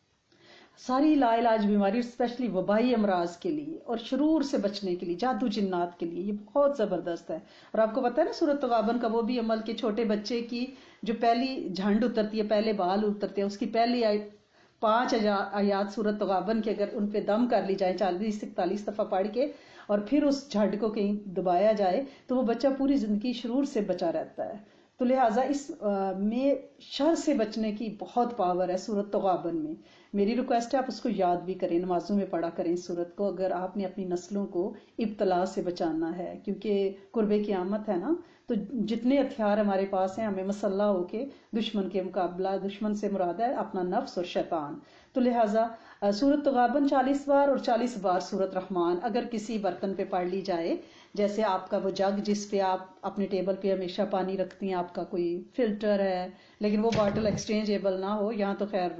सारी लाइलाज बीमारी स्पेशली वबाई अमराज के लिए और शरूर से बचने के लिए, जादू जिन्नात के लिए ये बहुत ज़बरदस्त है। और आपको पता है ना सूरत तगाबन का वो भी अमल के छोटे बच्चे की जो पहली झंड उतरती है, पहले बाल उतरते हैं, उसकी पहली आयत पाँच आयात सूरत तगाबन के अगर उन पे दम कर ली जाए चालीस इकतालीस दफ़ा पढ़ के और फिर उस झंड को कहीं दबाया जाए तो वो बच्चा पूरी ज़िंदगी शरूर से बचा रहता है। तो लिहाजा इस आ, में शर से बचने की बहुत पावर है सूरत तगाबन में। मेरी रिक्वेस्ट है आप उसको याद भी करें, नमाजों में पढ़ा करें इस सूरत को, अगर आपने अपनी नस्लों को इब्तला से बचाना है, क्योंकि कुर्बे क़यामत है ना। तो जितने हथियार हमारे पास हैं हमें मसल्ला होके दुश्मन के मुकाबला, दुश्मन से मुराद है अपना नफ्स और शैतान। तो लिहाजा सूरत तगाबन चालीस बार और चालीस बार सूरत रहमान अगर किसी बर्तन पे पढ़ ली जाए جیسے آپ کا وہ جگ جس پہ آپ اپنے ٹیبل پہ ہمیشہ پانی رکھتی ہیں، آپ کا کوئی فلٹر ہے، لیکن وہ باٹل ایکسچینجیبل نہ ہو، یہاں تو خیر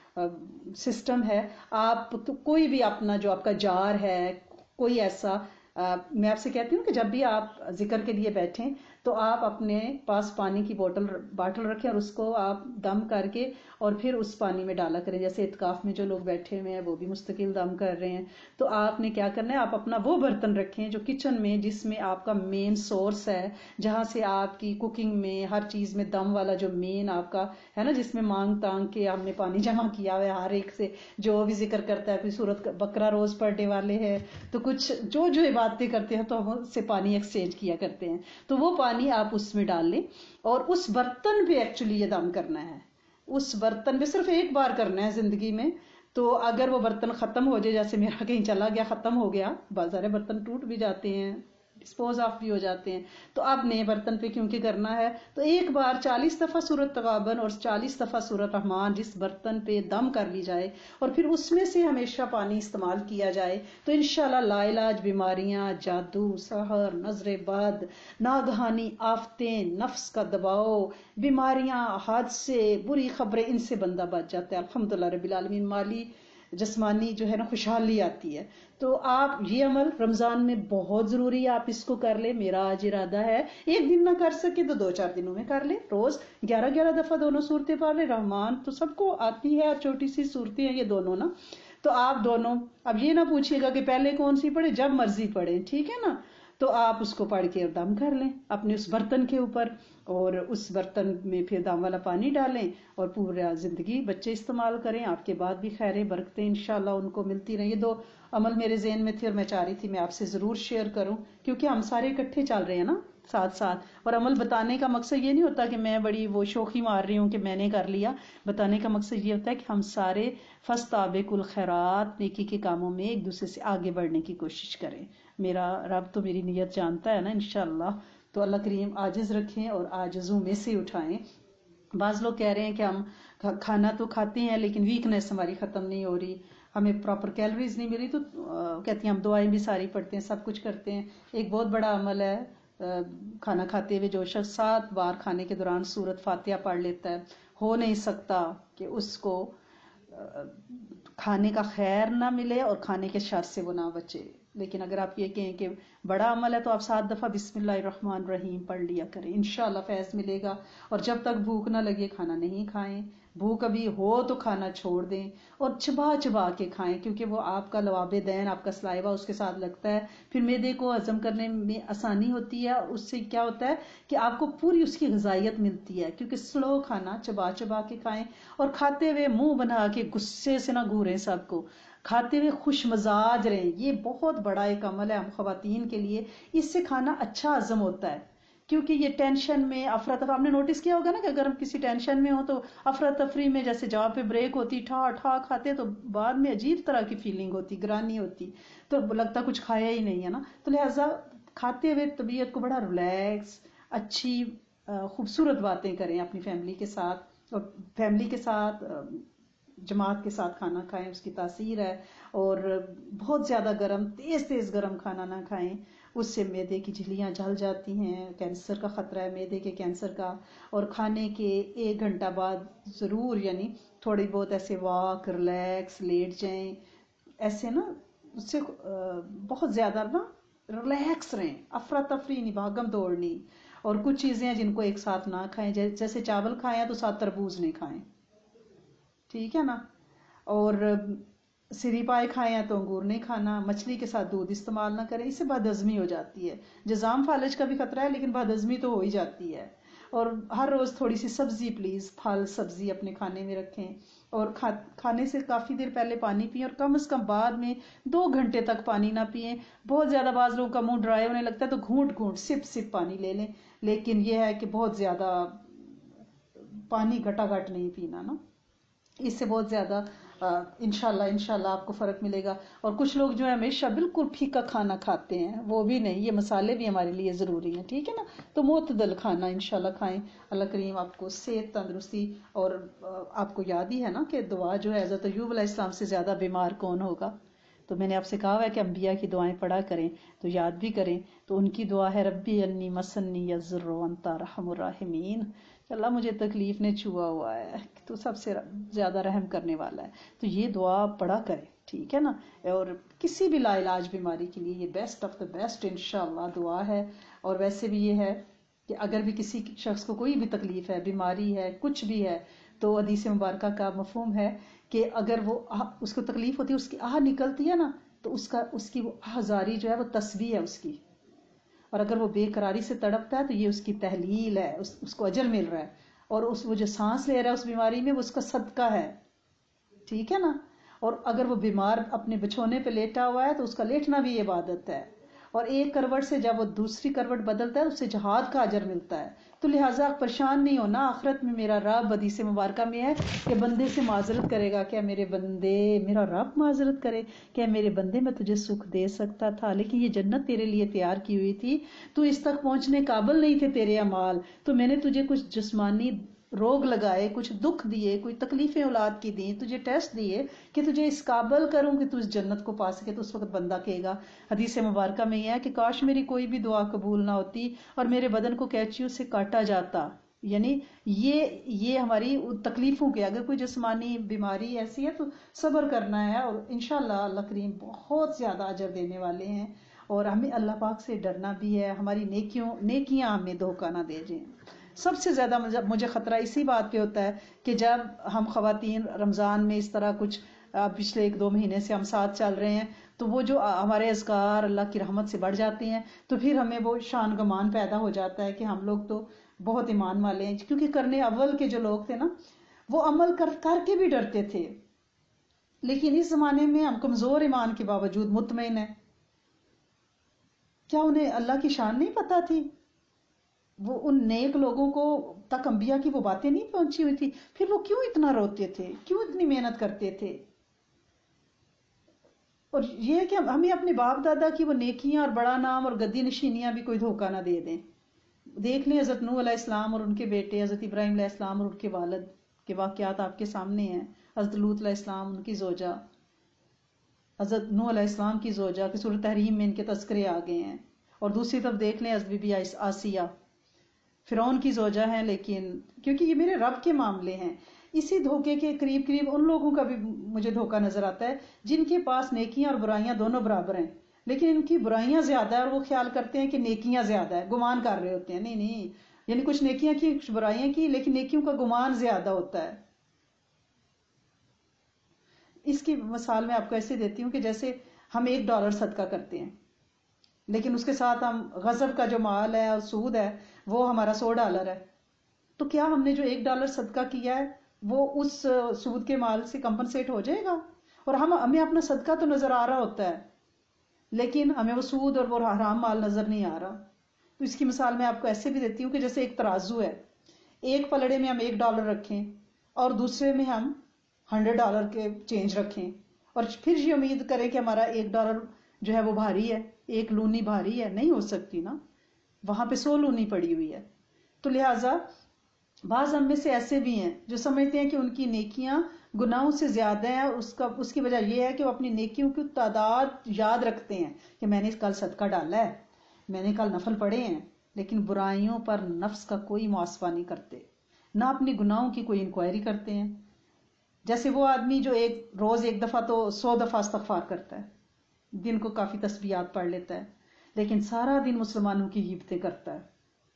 سسٹم ہے، آپ تو کوئی بھی اپنا جو آپ کا جار ہے کوئی ایسا، میں آپ سے کہتی ہوں کہ جب بھی آپ ذکر کے لیے بیٹھیں تو آپ اپنے پاس پانی کی بوتل باٹل رکھیں اور اس کو آپ دم کر کے اور پھر اس پانی میں ڈالا کریں. جیسے اعتکاف میں جو لوگ بیٹھے ہوئے ہیں وہ بھی مستقل دم کر رہے ہیں، تو آپ نے کیا کرنا ہے، آپ اپنا وہ برتن رکھیں جو کچن میں، جس میں آپ کا مین سورس ہے، جہاں سے آپ کی کوکنگ میں ہر چیز میں دم والا جو مین آپ کا ہے نا، جس میں مانگ تانگ کے ہم نے پانی جمع کیا ہوا ہے ہر ایک سے، جو بھی ذکر کرتا ہے، کوئی سورت بقرہ روز پڑھنے والے ہیں تو کچھ جو جو عبادتیں کرتے ہیں تو ہم اس سے پانی ایکسچینج کیا کرتے ہیں، تو وہ پانی آپ اس میں ڈال لیں اور اس برتن پہ ایکچولی یہ دم کرنا ہے، اس برتن پہ صرف ایک بار کرنا ہے زندگی میں. تو اگر وہ برتن ختم ہو جائے، جیسے میرا کہیں چلا گیا ختم ہو گیا، بہت سارے برتن ٹوٹ بھی جاتے ہیں، ڈسپوز آف بھی ہو جاتے ہیں، تو آپ نئے برتن پہ کیونکہ کرنا ہے تو ایک بار چالیس دفعہ سورۃ تغابن اور چالیس دفعہ سورۃ رحمان جس برتن پہ دم کر لی جائے اور پھر اس میں سے ہمیشہ پانی استعمال کیا جائے تو انشاءاللہ لا علاج بیماریاں، جادو، سحر، نظر بد، ناگہانی آفتیں، نفس کا دباؤ، بیماریاں، حادثے، بری خبریں، ان سے بندہ بچ جاتا ہے الحمدللہ رب العالمین. مالی جسمانی جو ہے نا خوشحالی آتی ہے. تو آپ یہ عمل رمضان میں بہت ضروری ہے، آپ اس کو کر لیں. میرا آج ارادہ ہے ایک دن نہ کر سکے تو دو چار دنوں میں کر لیں، روز گیارہ گیارہ دفعہ دونوں صورتیں پڑھ لیں. رحمان تو سب کو آتی ہے اور چھوٹی سی صورتیں ہیں یہ دونوں نا، تو آپ دونوں اب یہ نہ پوچھیے گا کہ پہلے کون سی پڑھے، جب مرضی پڑھیں، ٹھیک ہے نا. تو آپ اس کو پڑھ کے دم کر لیں اپنے اس برتن کے اوپر، اور اس برتن میں پھر دم والا پانی ڈالیں اور پورا زندگی بچے استعمال کریں، آپ کے بعد بھی خیریں برکتیں انشاءاللہ ان کو ملتی رہیں. یہ دو عمل میرے ذہن میں تھے اور میں چاہ رہی تھی میں آپ سے ضرور شیئر کروں، کیونکہ ہم سارے اکٹھے چل رہے ہیں نا ساتھ ساتھ. اور عمل بتانے کا مقصد یہ نہیں ہوتا کہ میں بڑی وہ شوخی مار رہی ہوں کہ میں نے کر لیا، بتانے کا مقصد یہ ہوتا ہے کہ ہم سارے فاستبقوا الخیرات، نیکی کے کاموں میں ایک دوسرے سے آگے بڑھنے کی کوشش کریں. میرا رب تو میری نیت جانتا ہے نا انشاءاللہ. تو اللہ کریم عاجز رکھیں اور عاجزوں میں سے اٹھائیں. بعض لوگ کہہ رہے ہیں کہ ہم کھانا تو کھاتے ہیں لیکن ویکنیس ہماری ختم نہیں ہو رہی، ہمیں پراپر کیلوریز نہیں ملی، تو کہتی ہیں ہم دعائیں بھی ساری پڑھتے ہیں، سب کچھ کرتے ہیں. ایک بہت بڑا عمل ہے کھانا کھاتے ہوئے جو شخص سات بار کھانے کے دوران سورۃ فاتحہ پڑھ لیتا ہے، ہو نہیں سکتا کہ اس کو کھانے کا خیر نہ ملے اور کھانے کے شر سے وہ نہ بچے. لیکن اگر آپ یہ کہیں کہ بڑا عمل ہے تو آپ سات دفعہ بسم اللہ الرحمن الرحیم پڑھ لیا کریں، انشاءاللہ فیض ملے گا. اور جب تک بھوک نہ لگے کھانا نہیں کھائیں، بھوک ابھی ہو تو کھانا چھوڑ دیں اور چبا چبا کے کھائیں، کیونکہ وہ آپ کا لواب دین، آپ کا سلائیوا اس کے ساتھ لگتا ہے، پھر معدے کو ہضم کرنے میں آسانی ہوتی ہے اور اس سے کیا ہوتا ہے کہ آپ کو پوری اس کی غذائیت ملتی ہے. کیونکہ سلو کھانا چبا چبا کے کھائیں اور کھاتے ہوئے منہ بنا کے غصے سے نہ گھوریں، سب کو کھاتے ہوئے خوش مزاج رہیں. یہ بہت بڑا ایک عمل ہے ہم خواتین کے لیے، اس سے کھانا اچھا ہضم ہوتا ہے. کیونکہ یہ ٹینشن میں افراتفری، آپ نے نوٹس کیا ہوگا نا کہ اگر ہم کسی ٹینشن میں ہو تو افراتفری میں جیسے جہاں پہ بریک ہوتی ٹھا ٹھا کھاتے تو بعد میں عجیب طرح کی فیلنگ ہوتی، گرانی ہوتی، تو لگتا کچھ کھایا ہی نہیں ہے نا. تو لہٰذا کھاتے ہوئے طبیعت کو بڑا ریلیکس، اچھی خوبصورت باتیں کریں اپنی فیملی کے ساتھ، اور فیملی کے ساتھ جماعت کے ساتھ کھانا کھائیں، اس کی تاثیر ہے. اور بہت زیادہ گرم، تیز تیز گرم کھانا نہ کھائیں، اس سے معدے کی جھلیاں جل جاتی ہیں، کینسر کا خطرہ ہے، معدے کے کینسر کا. اور کھانے کے ایک گھنٹہ بعد ضرور یعنی تھوڑی بہت ایسے واک، ریلیکس، لیٹ جائیں، ایسے نا اس سے بہت زیادہ نا ریلیکس رہیں، افراتفری نہیں، بھاگم دوڑ نہیں. اور کچھ چیزیں ہیں جن کو ایک ساتھ نہ کھائیں، جیسے چاول کھائیں تو ساتھ تربوز نہیں کھائیں، ٹھیک ہے نا. اور سری پائے کھائے ہیں تو انگور نہیں کھانا، مچھلی کے ساتھ دودھ استعمال نہ کریں، اس سے بد ہضمی ہو جاتی ہے. جزام فالج کا بھی خطرہ ہے لیکن بد ہضمی تو ہو ہی جاتی ہے. اور ہر روز تھوڑی سی سبزی، پلیز پھل سبزی اپنے کھانے میں رکھیں، اور کھانے سے کافی دیر پہلے پانی پئیں، اور کم از کم بعد میں دو گھنٹے تک پانی نہ پئیں. بہت زیادہ بعض لوگوں کا منہ ڈرائی ہونے لگتا ہے تو گھونٹ گھونٹ سپ سپ پانی لے لیں، لیکن یہ ہے کہ بہت زیادہ پانی گھٹا گھٹ نہیں پینا نا، اس سے بہت زیادہ انشاءاللہ انشاءاللہ آپ کو فرق ملے گا. اور کچھ لوگ جو ہے ہمیشہ بالکل پھیکا کھانا کھاتے ہیں، وہ بھی نہیں، یہ مسالے بھی ہمارے لیے ضروری ہیں، ٹھیک ہے نا. تو معتدل کھانا انشاءاللہ کھائیں. اللہ کریم آپ کو صحت، تندرستی، اور آپ کو یاد ہی ہے نا کہ دعا جو ہے حضرت ایوب علیہ السلام سے زیادہ بیمار کون ہوگا، تو میں نے آپ سے کہا ہے کہ انبیاء کی دعائیں پڑھا کریں تو یاد بھی کریں. تو ان کی دعا ہے ربی انی مسنی الضر وانت ارحم الراحمین. اللہ مجھے تکلیف نے چھوا ہوا ہے، تو سب سے زیادہ رحم کرنے والا ہے. تو یہ دعا پڑھا کریں، ٹھیک ہے نا. اور کسی بھی لا علاج بیماری کے لیے یہ بیسٹ آف دا بیسٹ انشاءاللہ دعا ہے. اور ویسے بھی یہ ہے کہ اگر بھی کسی شخص کو کوئی بھی تکلیف ہے، بیماری ہے، کچھ بھی ہے، تو حدیث مبارکہ کا مفہوم ہے کہ اگر وہ اس کو تکلیف ہوتی ہے، اس کی آہ نکلتی ہے نا، تو اس کا اس کی وہ آہ زاری جو ہے وہ تسبیح ہے اس کی. اور اگر وہ بے قراری سے تڑپتا ہے تو یہ اس کی تحلیل ہے، اس, اس کو اجر مل رہا ہے. اور اس وہ جو سانس لے رہا ہے اس بیماری میں، وہ اس کا صدقہ ہے، ٹھیک ہے نا. اور اگر وہ بیمار اپنے بچھونے پہ لیٹا ہوا ہے تو اس کا لیٹنا بھی عبادت ہے. اور ایک کروٹ سے جب وہ دوسری کروٹ بدلتا ہے اس سے جہاد کا اجر ملتا ہے. تو لہٰذا پریشان نہیں ہونا، آخرت میں میرا رب حدیث مبارکہ میں ہے کہ بندے سے معذرت کرے گا. کیا میرے بندے، میرا رب معذرت کرے، کیا میرے بندے میں تجھے سکھ دے سکتا تھا، لیکن یہ جنت تیرے لیے تیار کی ہوئی تھی، تو اس تک پہنچنے قابل نہیں تھے تیرے اعمال، تو میں نے تجھے کچھ جسمانی روگ لگائے، کچھ دکھ دیے، کوئی تکلیفیں اولاد کی دیں، تجھے ٹیسٹ دیے کہ تجھے اس قابل کروں کہ تو اس جنت کو پا سکے. تو اس وقت بندہ کہے گا، حدیث مبارکہ میں یہ ہے کہ کاش میری کوئی بھی دعا قبول نہ ہوتی اور میرے بدن کو کینچیوں سے کاٹا جاتا. یعنی یہ یہ ہماری تکلیفوں کے، اگر کوئی جسمانی بیماری ایسی ہے تو صبر کرنا ہے، اور انشاءاللہ اللہ کریم بہت زیادہ اجر دینے والے ہیں. اور ہمیں اللہ پاک سے ڈرنا بھی ہے، ہماری نیکیوں نیکیاں ہمیں دھوکہ نہ دے جائیں. سب سے زیادہ مجھے خطرہ اسی بات پہ ہوتا ہے کہ جب ہم خواتین رمضان میں اس طرح کچھ پچھلے ایک دو مہینے سے ہم ساتھ چل رہے ہیں، تو وہ جو ہمارے اذکار اللہ کی رحمت سے بڑھ جاتے ہیں، تو پھر ہمیں وہ شان گمان پیدا ہو جاتا ہے کہ ہم لوگ تو بہت ایمان والے ہیں. کیونکہ کرنے اول کے جو لوگ تھے نا، وہ عمل کر کر کے بھی ڈرتے تھے. لیکن اس زمانے میں ہم کمزور ایمان کے باوجود مطمئن ہیں. کیا انہیں اللہ کی شان نہیں پتا تھی؟ وہ ان نیک لوگوں کو تک انبیاء کی وہ باتیں نہیں پہنچی ہوئی تھی؟ پھر وہ کیوں اتنا روتے تھے، کیوں اتنی محنت کرتے تھے؟ اور یہ کہ ہمیں اپنے باپ دادا کی وہ نیکیاں اور بڑا نام اور گدی نشینیاں بھی کوئی دھوکہ نہ دے دیں. دیکھ لیں حضرت نوح علیہ السلام اور ان کے بیٹے حضرت ابراہیم علیہ السلام اور ان کے والد کے واقعات آپ کے سامنے ہیں. حضرت لوط علیہ السلام، ان کی زوجہ حضرت نوح علیہ السلام کی زوجہ کہ سورۃ تحریم میں ان کے تذکرے آ گئے ہیں. اور دوسری طرف دیکھ لیں حضرت بی بی آسیہ، فرعون کی زوجہ ہیں، لیکن کیونکہ یہ میرے رب کے معاملے ہیں. اسی دھوکے کے قریب قریب ان لوگوں کا بھی مجھے دھوکہ نظر آتا ہے جن کے پاس نیکیاں اور برائیاں دونوں برابر ہیں، لیکن ان کی برائیاں زیادہ ہے اور وہ خیال کرتے ہیں کہ نیکیاں زیادہ ہے، گمان کر رہے ہوتے ہیں. نہیں نہیں، یعنی کچھ نیکیاں کی کچھ برائیاں کی، لیکن نیکیوں کا گمان زیادہ ہوتا ہے. اس کی مثال میں آپ کو ایسے دیتی ہوں کہ جیسے ہم ایک ڈالر صدقہ کرتے ہیں، لیکن اس کے ساتھ ہم غضب کا جو مال ہے اور سود ہے وہ ہمارا سو ڈالر ہے. تو کیا ہم نے جو ایک ڈالر صدقہ کیا ہے وہ اس سود کے مال سے کمپنسیٹ ہو جائے گا؟ اور ہم ہمیں اپنا صدقہ تو نظر آ رہا ہوتا ہے، لیکن ہمیں وہ سود اور وہ حرام مال نظر نہیں آ رہا. تو اس کی مثال میں آپ کو ایسے بھی دیتی ہوں کہ جیسے ایک ترازو ہے، ایک پلڑے میں ہم ایک ڈالر رکھیں اور دوسرے میں ہم ہنڈریڈ ڈالر کے چینج رکھیں، اور پھر یہ امید کریں کہ ہمارا ایک ڈالر جو ہے وہ بھاری ہے، ایک لونی بھاری ہے. نہیں ہو سکتی نا، وہاں پہ سو لونی پڑی ہوئی ہے. تو لہٰذا بعض ہم میں سے ایسے بھی ہیں جو سمجھتے ہیں کہ ان کی نیکیاں گناہوں سے زیادہ ہیں. اس کا اس کی وجہ یہ ہے کہ وہ اپنی نیکیوں کی تعداد یاد رکھتے ہیں کہ میں نے کل صدقہ ڈالا ہے، میں نے کل نفل پڑھے ہیں، لیکن برائیوں پر نفس کا کوئی محاسبہ نہیں کرتے، نہ اپنی گناہوں کی کوئی انکوائری کرتے ہیں. جیسے وہ آدمی جو ایک روز ایک دفعہ تو سو دفعہ استغفار کرتا ہے، دن کو کافی تسبیحات پڑھ لیتا ہے، لیکن سارا دن مسلمانوں کی غیبتیں کرتا ہے.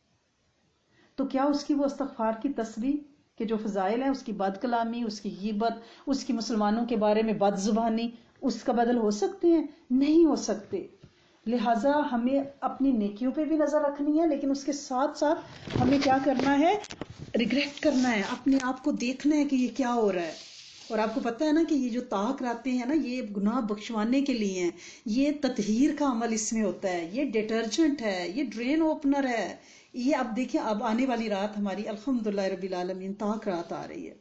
تو کیا اس کی وہ استغفار کی تسبیح کہ جو فضائل ہیں، اس کی بد کلامی، اس کی غیبت، اس کی مسلمانوں کے بارے میں بد زبانی، اس کا بدل ہو سکتے ہیں؟ نہیں ہو سکتے. لہٰذا ہمیں اپنی نیکیوں پہ بھی نظر رکھنی ہے، لیکن اس کے ساتھ ساتھ ہمیں کیا کرنا ہے؟ ریگریٹ کرنا ہے، اپنے آپ کو دیکھنا ہے کہ یہ کیا ہو رہا ہے. اور آپ کو پتہ ہے نا کہ یہ جو طاق راتے ہیں نا، یہ گناہ بخشوانے کے لیے ہیں. یہ تطہیر کا عمل اس میں ہوتا ہے، یہ ڈٹرجنٹ ہے، یہ ڈرین اوپنر ہے. یہ اب دیکھیں، اب آنے والی رات ہماری الحمدللہ رب العالمین طاق رات آ رہی ہے.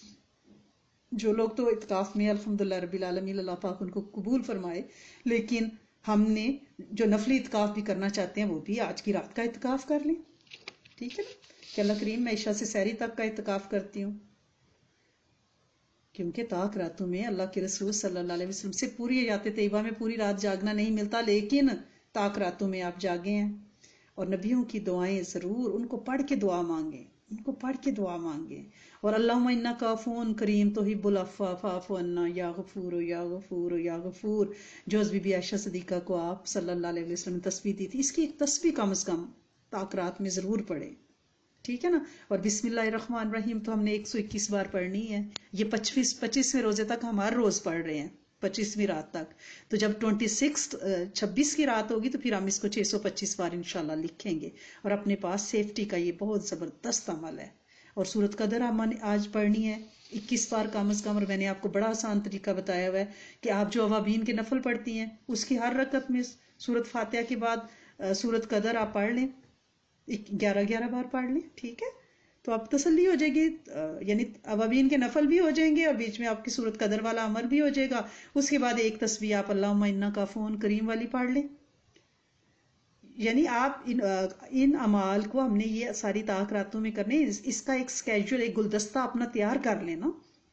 جو لوگ تو اعتکاف میں الحمدللہ رب العالمین، اللہ پاک ان کو قبول فرمائے، لیکن ہم نے جو نفلی اعتکاف بھی کرنا چاہتے ہیں وہ بھی آج کی رات کا اعتکاف کر لیں. ٹھیک ہے نا کہ اللہ کریم میں عشاء سے سحری تک کا اعتکاف کرتی ہوں. کیونکہ طاق راتوں میں اللہ کے رسول صلی اللہ علیہ وسلم سے پوری حیات طیبہ میں پوری رات جاگنا نہیں ملتا، لیکن طاق راتوں میں آپ جاگے ہیں. اور نبیوں کی دعائیں ضرور ان کو پڑھ کے دعا مانگیں، ان کو پڑھ کے دعا مانگیں. اور اللہم انک عفو کریم تحب العفو فاعف عنا یا غفور یا غفور یا غفور، جو حضرت بی بی عائشہ صدیقہ کو آپ صلی اللہ علیہ وسلم نے تسبیح دی تھی، اس کی ایک تسبیح کم از کم طاق رات میں ضرور پڑھیں. ٹھیک ہے نا. اور بسم اللہ الرحمن الرحیم تو ہم نے ایک سو اکیس بار پڑھنی ہے. یہ پچیس پچیسویں روزے تک ہم ہر روز پڑھ رہے ہیں، پچیسویں رات تک. تو جب ٹوئنٹی سکس چھبیس کی رات ہوگی تو پھر ہم اس کو چھ سو پچیس بار انشاءاللہ لکھیں گے. اور اپنے پاس سیفٹی کا یہ بہت زبردست عمل ہے. اور سورت قدر ہم نے آج پڑھنی ہے اکیس بار کم از کم. اور میں نے آپ کو بڑا آسان طریقہ بتایا ہوا ہے کہ آپ جو اوابین کے نفل پڑھتی ہیں اس کی ہر رکعت میں سورت فاتحہ کے بعد سورت قدر آپ پڑھ لیں، گیارہ گیارہ بار پڑھ لیں. ٹھیک ہے، تو آپ تسلی ہو جائے گی، یعنی اوابین کے نفل بھی ہو جائیں گے اور بیچ میں آپ کی سورت قدر والا عمل بھی ہو جائے گا. اس کے بعد ایک تسبیح آپ اللہم انک عفو کریم والی پڑھ لیں. یعنی آپ ان ان اعمال کو ہم نے یہ ساری طاق راتوں میں کرنے، اس کا ایک اسکیجول، ایک گلدستہ اپنا تیار کر لینا.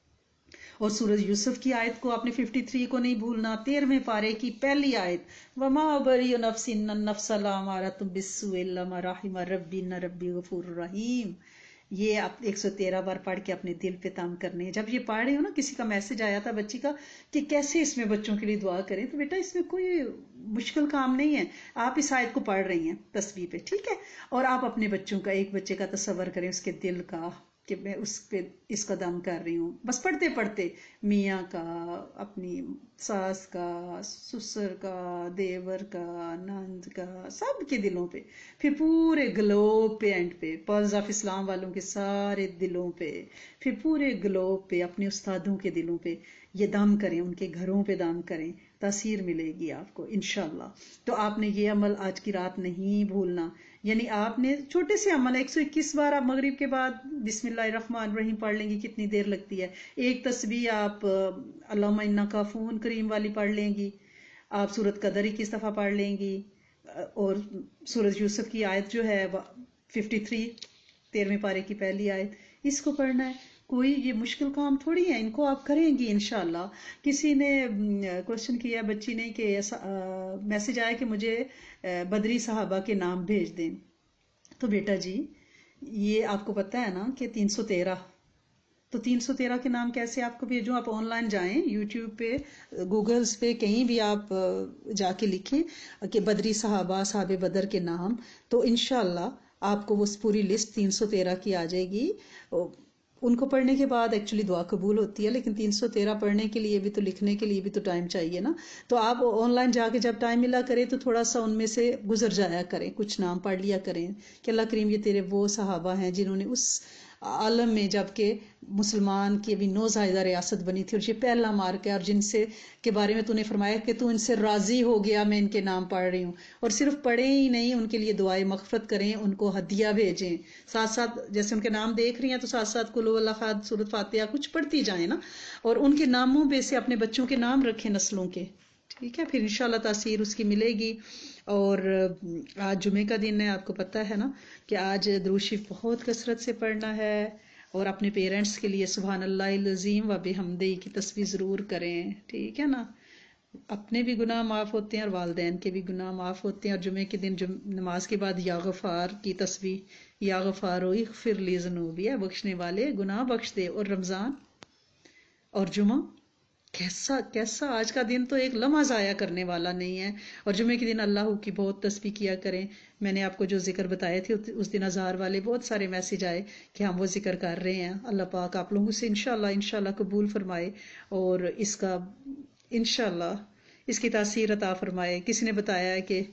اور سورج یوسف کی آیت کو آپ نے ففٹی تھری کو نہیں بھولنا، تیرہویں پارے کی پہلی آیت، وما ابری نفس ان النفس لامارۃ بالسوء الا ما رحم ربی ان ربی غفور رحیم. یہ آپ ایک سو تیرہ بار پڑھ کے اپنے دل پہ تام کرنے ہیں. جب یہ پڑھ رہے ہو نا، کسی کا میسج آیا تھا بچی کا کہ کیسے اس میں بچوں کے لیے دعا کریں، تو بیٹا اس میں کوئی مشکل کام نہیں ہے. آپ اس آیت کو پڑھ رہی ہیں تسبیح پہ، ٹھیک ہے، اور آپ اپنے بچوں کا، ایک بچے کا تصور کریں، اس کے دل کا کہ میں اس پہ اس کا دم کر رہی ہوں. بس پڑھتے پڑھتے میاں کا، اپنی ساس کا، سسر کا، دیور کا، نند کا، سب کے دلوں پہ، پھر پورے گلوب پہ، اینڈ پہ پلز آف اسلام والوں کے سارے دلوں پہ، پھر پورے گلوب پہ اپنے استادوں کے دلوں پہ یہ دم کریں، ان کے گھروں پہ دم کریں، تاثیر ملے گی آپ کو انشاءاللہ. تو آپ نے یہ عمل آج کی رات نہیں بھولنا. یعنی آپ نے چھوٹے سے عمل ایک سو اکیس بار آپ مغرب کے بعد بسم اللہ الرحمن الرحیم پڑھ لیں گی، کتنی دیر لگتی ہے. ایک تسبیح آپ اللہم انک عفو کریم والی پڑھ لیں گی. آپ سورت قدر اکیس دفعہ پڑھ لیں گی. اور سورج یوسف کی آیت جو ہے ففٹی تھری، تیرہویں پارے کی پہلی آیت، اس کو پڑھنا ہے. کوئی یہ مشکل کام تھوڑی ہے، ان کو آپ کریں گی انشاءاللہ. کسی نے کوشچن کیا بچی نے کہ میسج آیا کہ مجھے بدری صحابہ کے نام بھیج دیں. تو بیٹا جی یہ آپ کو پتہ ہے نا کہ تین سو تیرہ، تو تین سو تیرہ کے نام کیسے آپ کو بھیجوں؟ آپ آن لائن جائیں، یوٹیوب پہ، گوگلز پہ، کہیں بھی آپ جا کے لکھیں کہ بدری صحابہ، صحابہ بدر کے نام، تو انشاءاللہ آپ کو وہ پوری لسٹ تین سو تیرہ کی آ جائے گی. ان کو پڑھنے کے بعد ایکچولی دعا قبول ہوتی ہے، لیکن تین سو تیرہ پڑھنے کے لیے بھی تو، لکھنے کے لیے بھی تو ٹائم چاہیے نا. تو آپ آن لائن جا کے جب ٹائم ملا کریں تو تھوڑا سا ان میں سے گزر جایا کریں، کچھ نام پڑھ لیا کریں کہ اللہ کریم یہ تیرے وہ صحابہ ہیں جنہوں نے اس عالم میں، جب کہ مسلمان کی ابھی نوزائیدہ ریاست بنی تھی اور یہ پہلا مارک ہے، اور جن سے کے بارے میں تو نے فرمایا کہ تو ان سے راضی ہو گیا، میں ان کے نام پڑھ رہی ہوں. اور صرف پڑھیں ہی نہیں، ان کے لیے دعائیں مغفرت کریں، ان کو ہدیہ بھیجیں ساتھ ساتھ. جیسے ان کے نام دیکھ رہی ہیں تو ساتھ ساتھ قل اللہ احد، سورۃ فاتحہ کچھ پڑھتی جائیں نا، اور ان کے ناموں پہ سے اپنے بچوں کے نام رکھیں، نسلوں کے. ٹھیک ہے، پھر انشاءاللہ تاثیر اس کی ملے گی. اور آج جمعے کا دن ہے، آپ کو پتہ ہے نا کہ آج درود شریف بہت کثرت سے پڑھنا ہے. اور اپنے پیرنٹس کے لیے سبحان اللہ العظیم و بحمدہ کی تسبیح ضرور کریں. ٹھیک ہے نا، اپنے بھی گناہ معاف ہوتے ہیں اور والدین کے بھی گناہ معاف ہوتے ہیں. اور جمعے کے دن نماز کے بعد یا غفار کی تسبیح، یا غفار اغفر لی ذنوبی، بخشنے والے گناہ بخش دے. اور رمضان اور جمعہ، کیسا کیسا آج کا دن تو ایک لمحہ ضائع کرنے والا نہیں ہے. اور جمعے کے دن اللہ کی بہت تسبیح کیا کریں. میں نے آپ کو جو ذکر بتائے تھے اس دن ہزار والے بہت سارے میسج آئے کہ ہم وہ ذکر کر رہے ہیں. اللہ پاک آپ لوگوں سے انشاءاللہ انشاءاللہ قبول فرمائے اور اس کا انشاءاللہ اس کی تاثیر عطا فرمائے. کسی نے بتایا ہے کہ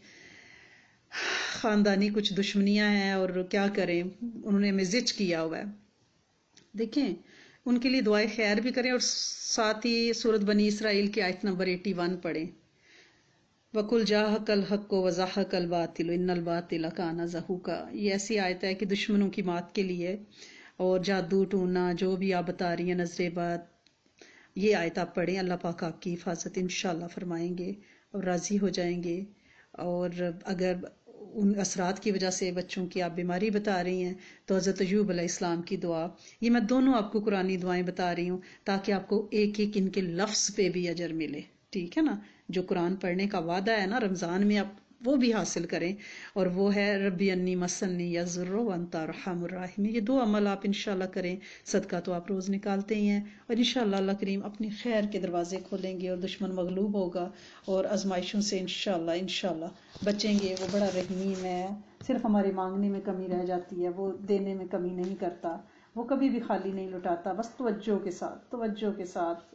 خاندانی کچھ دشمنیاں ہیں اور کیا کریں، انہوں نے ہمیں زچ کیا ہوا ہے. دیکھیں ان کے لیے دعائیں خیر بھی کریں، اور ساتھ ہی سورت بنی اسرائیل کی آیت نمبر اٹھاسی پڑھیں. وَقُلْ جَاءَكَ الْحَقُّ وَزَهَقَ الْبَاطِلُ إِنَّ الْبَاطِلَ كَانَ زَهُوقًا. یہ ایسی آیت ہے کہ دشمنوں کی مات کے لیے، اور جادو ٹونا جو بھی آپ بتا رہی ہیں، نظر بات، یہ آیت آپ پڑھیں، اللہ پاک آپ کی حفاظت انشاءاللہ فرمائیں گے اور راضی ہو جائیں گے. اور اگر ان اثرات کی وجہ سے بچوں کی آپ بیماری بتا رہی ہیں، تو حضرت ایوب علیہ السلام کی دعا، یہ میں دونوں آپ کو قرآنی دعائیں بتا رہی ہوں تاکہ آپ کو ایک ایک ان کے لفظ پہ بھی اجر ملے، ٹھیک ہے نا؟ جو قرآن پڑھنے کا وعدہ ہے نا رمضان میں، آپ وہ بھی حاصل کریں، اور وہ ہے ربی انی مسنی یضر وانت ارحم الراحمین۔ یہ دو عمل آپ انشاءاللہ کریں، صدقہ تو آپ روز نکالتے ہی ہیں، اور انشاءاللہ اللہ کریم اپنی خیر کے دروازے کھولیں گے اور دشمن مغلوب ہوگا اور آزمائشوں سے انشاءاللہ انشاءاللہ بچیں گے۔ وہ بڑا رحیم ہے، صرف ہماری مانگنے میں کمی رہ جاتی ہے، وہ دینے میں کمی نہیں کرتا، وہ کبھی بھی خالی نہیں لوٹاتا، بس توجہ کے ساتھ توجہ کے ساتھ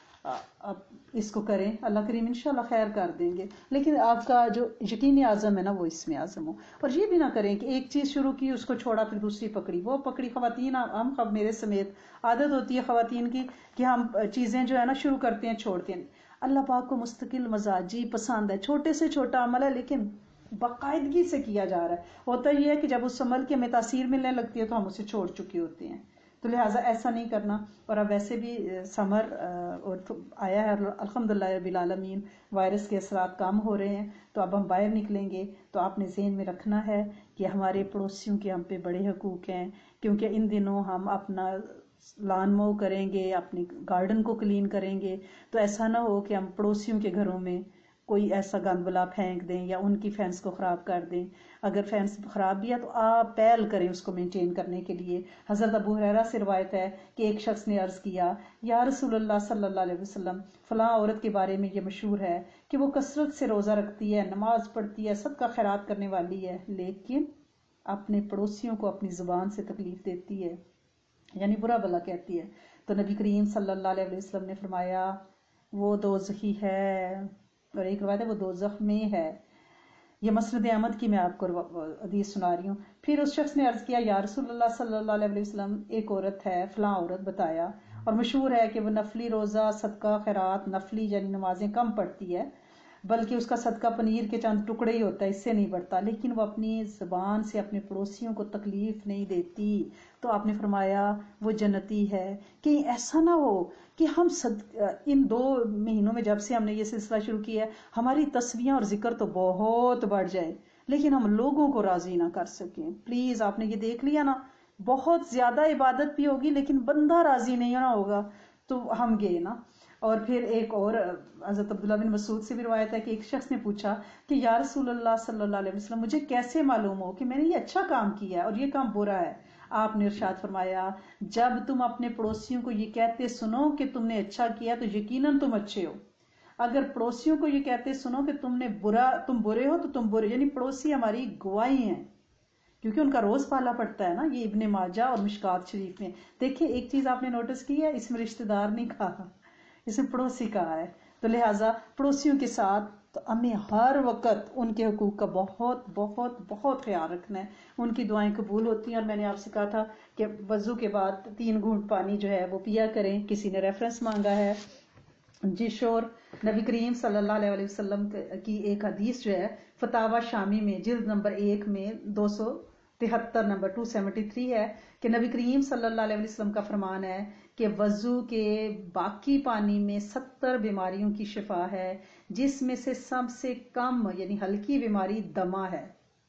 آپ اس کو کریں، اللہ کریم انشاءاللہ خیر کر دیں گے۔ لیکن آپ کا جو یقینی عزم ہے نا وہ اس میں عزم ہو، اور یہ بھی نہ کریں کہ ایک چیز شروع کی اس کو چھوڑا پھر دوسری پکڑی، وہ پکڑی۔ خواتین ہم خب میرے سمیت عادت ہوتی ہے خواتین کی کہ ہم چیزیں جو ہے نا شروع کرتے ہیں چھوڑتے ہیں۔ اللہ پاک کو مستقل مزاجی پسند ہے، چھوٹے سے چھوٹا عمل ہے لیکن باقاعدگی سے کیا جا رہا ہے۔ ہوتا یہ ہے کہ جب اس عمل کی ہمیں تاثیر ملنے لگتی ہے تو ہم اسے چھوڑ چکے ہوتے ہیں، تو لہٰذا ایسا نہیں کرنا۔ اور اب ویسے بھی سمر اور آیا ہے الحمدللہ رب العالمین، وائرس کے اثرات کم ہو رہے ہیں، تو اب ہم باہر نکلیں گے تو آپ نے ذہن میں رکھنا ہے کہ ہمارے پڑوسیوں کے ہم پہ بڑے حقوق ہیں، کیونکہ ان دنوں ہم اپنا لان مو کریں گے، اپنی گارڈن کو کلین کریں گے، تو ایسا نہ ہو کہ ہم پڑوسیوں کے گھروں میں کوئی ایسا گند بلا پھینک دیں یا ان کی فینس کو خراب کر دیں۔ اگر فینس خراب بھی ہے تو آپ پہل کریں اس کو مینٹین کرنے کے لیے۔ حضرت ابو ہریرہ سے روایت ہے کہ ایک شخص نے عرض کیا، یا رسول اللہ صلی اللہ علیہ وسلم، فلاں عورت کے بارے میں یہ مشہور ہے کہ وہ کثرت سے روزہ رکھتی ہے، نماز پڑھتی ہے، صدقہ خیرات کرنے والی ہے، لیکن اپنے پڑوسیوں کو اپنی زبان سے تکلیف دیتی ہے، یعنی برا بلا کہتی ہے۔ تو نبی کریم صلی اللہ علیہ وسلم نے فرمایا وہ دوزخی ہے، اور ایک روایت ہے وہ دوزخ میں ہے۔ یہ مسند احمد کی میں آپ کو حدیث سنا رہی ہوں۔ پھر اس شخص نے عرض کیا، یا رسول اللہ صلی اللہ علیہ وسلم، ایک عورت ہے، فلاں عورت بتایا، اور مشہور ہے کہ وہ نفلی روزہ، صدقہ خیرات، نفلی یعنی نمازیں کم پڑھتی ہے، بلکہ اس کا صدقہ پنیر کے چند ٹکڑے ہی ہوتا ہے، اس سے نہیں بڑھتا، لیکن وہ اپنی زبان سے اپنے پڑوسیوں کو تکلیف نہیں دیتی۔ تو آپ نے فرمایا وہ جنتی ہے۔ کہیں ایسا نہ ہو کہ ہم صد... ان دو مہینوں میں جب سے ہم نے یہ سلسلہ شروع کیا ہے، ہماری تسبیحاں اور ذکر تو بہت بڑھ جائے لیکن ہم لوگوں کو راضی نہ کر سکیں۔ پلیز آپ نے یہ دیکھ لیا نا، بہت زیادہ عبادت بھی ہوگی لیکن بندہ راضی نہیں نہ ہوگا تو ہم گئے نا۔ اور پھر ایک اور حضرت عبداللہ بن مسعود سے بھی روایت ہے کہ ایک شخص نے پوچھا کہ یا رسول اللہ صلی اللہ علیہ وسلم، مجھے کیسے معلوم ہو کہ میں نے یہ اچھا کام کیا ہے اور یہ کام برا ہے؟ آپ نے ارشاد فرمایا، جب تم اپنے پڑوسیوں کو یہ کہتے سنو کہ تم نے اچھا کیا تو یقیناً تم اچھے ہو، اگر پڑوسیوں کو یہ کہتے سنو کہ تم نے برا تم برے ہو تو تم برے، یعنی پڑوسی ہماری گواہی ہیں، کیونکہ ان کا روز پالا پڑتا ہے نا۔ یہ ابن ماجہ اور مشکات شریف میں دیکھیں، ایک چیز آپ نے نوٹس کی ہے، اس میں رشتہ دار نہیں کہا، اس میں پڑوسی کہا ہے۔ تو لہٰذا پڑوسیوں کے ساتھ تو ہمیں ہر وقت ان کے حقوق کا بہت بہت بہت خیال رکھنا ہے، ان کی دعائیں قبول ہوتی ہیں۔ اور میں نے آپ سے کہا تھا کہ وضو کے بعد تین گھونٹ پانی جو ہے وہ پیا کریں۔ کسی نے ریفرنس مانگا ہے، جی شور، نبی کریم صلی اللہ علیہ وسلم کی ایک حدیث جو ہے فتاوی شامی میں جلد نمبر ایک میں دو سو تہتر نمبر دو سو تہتر ہے کہ نبی کریم صلی اللہ علیہ وسلم کا فرمان ہے کہ وضو کے باقی پانی میں ستر بیماریوں کی شفا ہے، جس میں سے سب سے کم یعنی ہلکی بیماری دمہ ہے،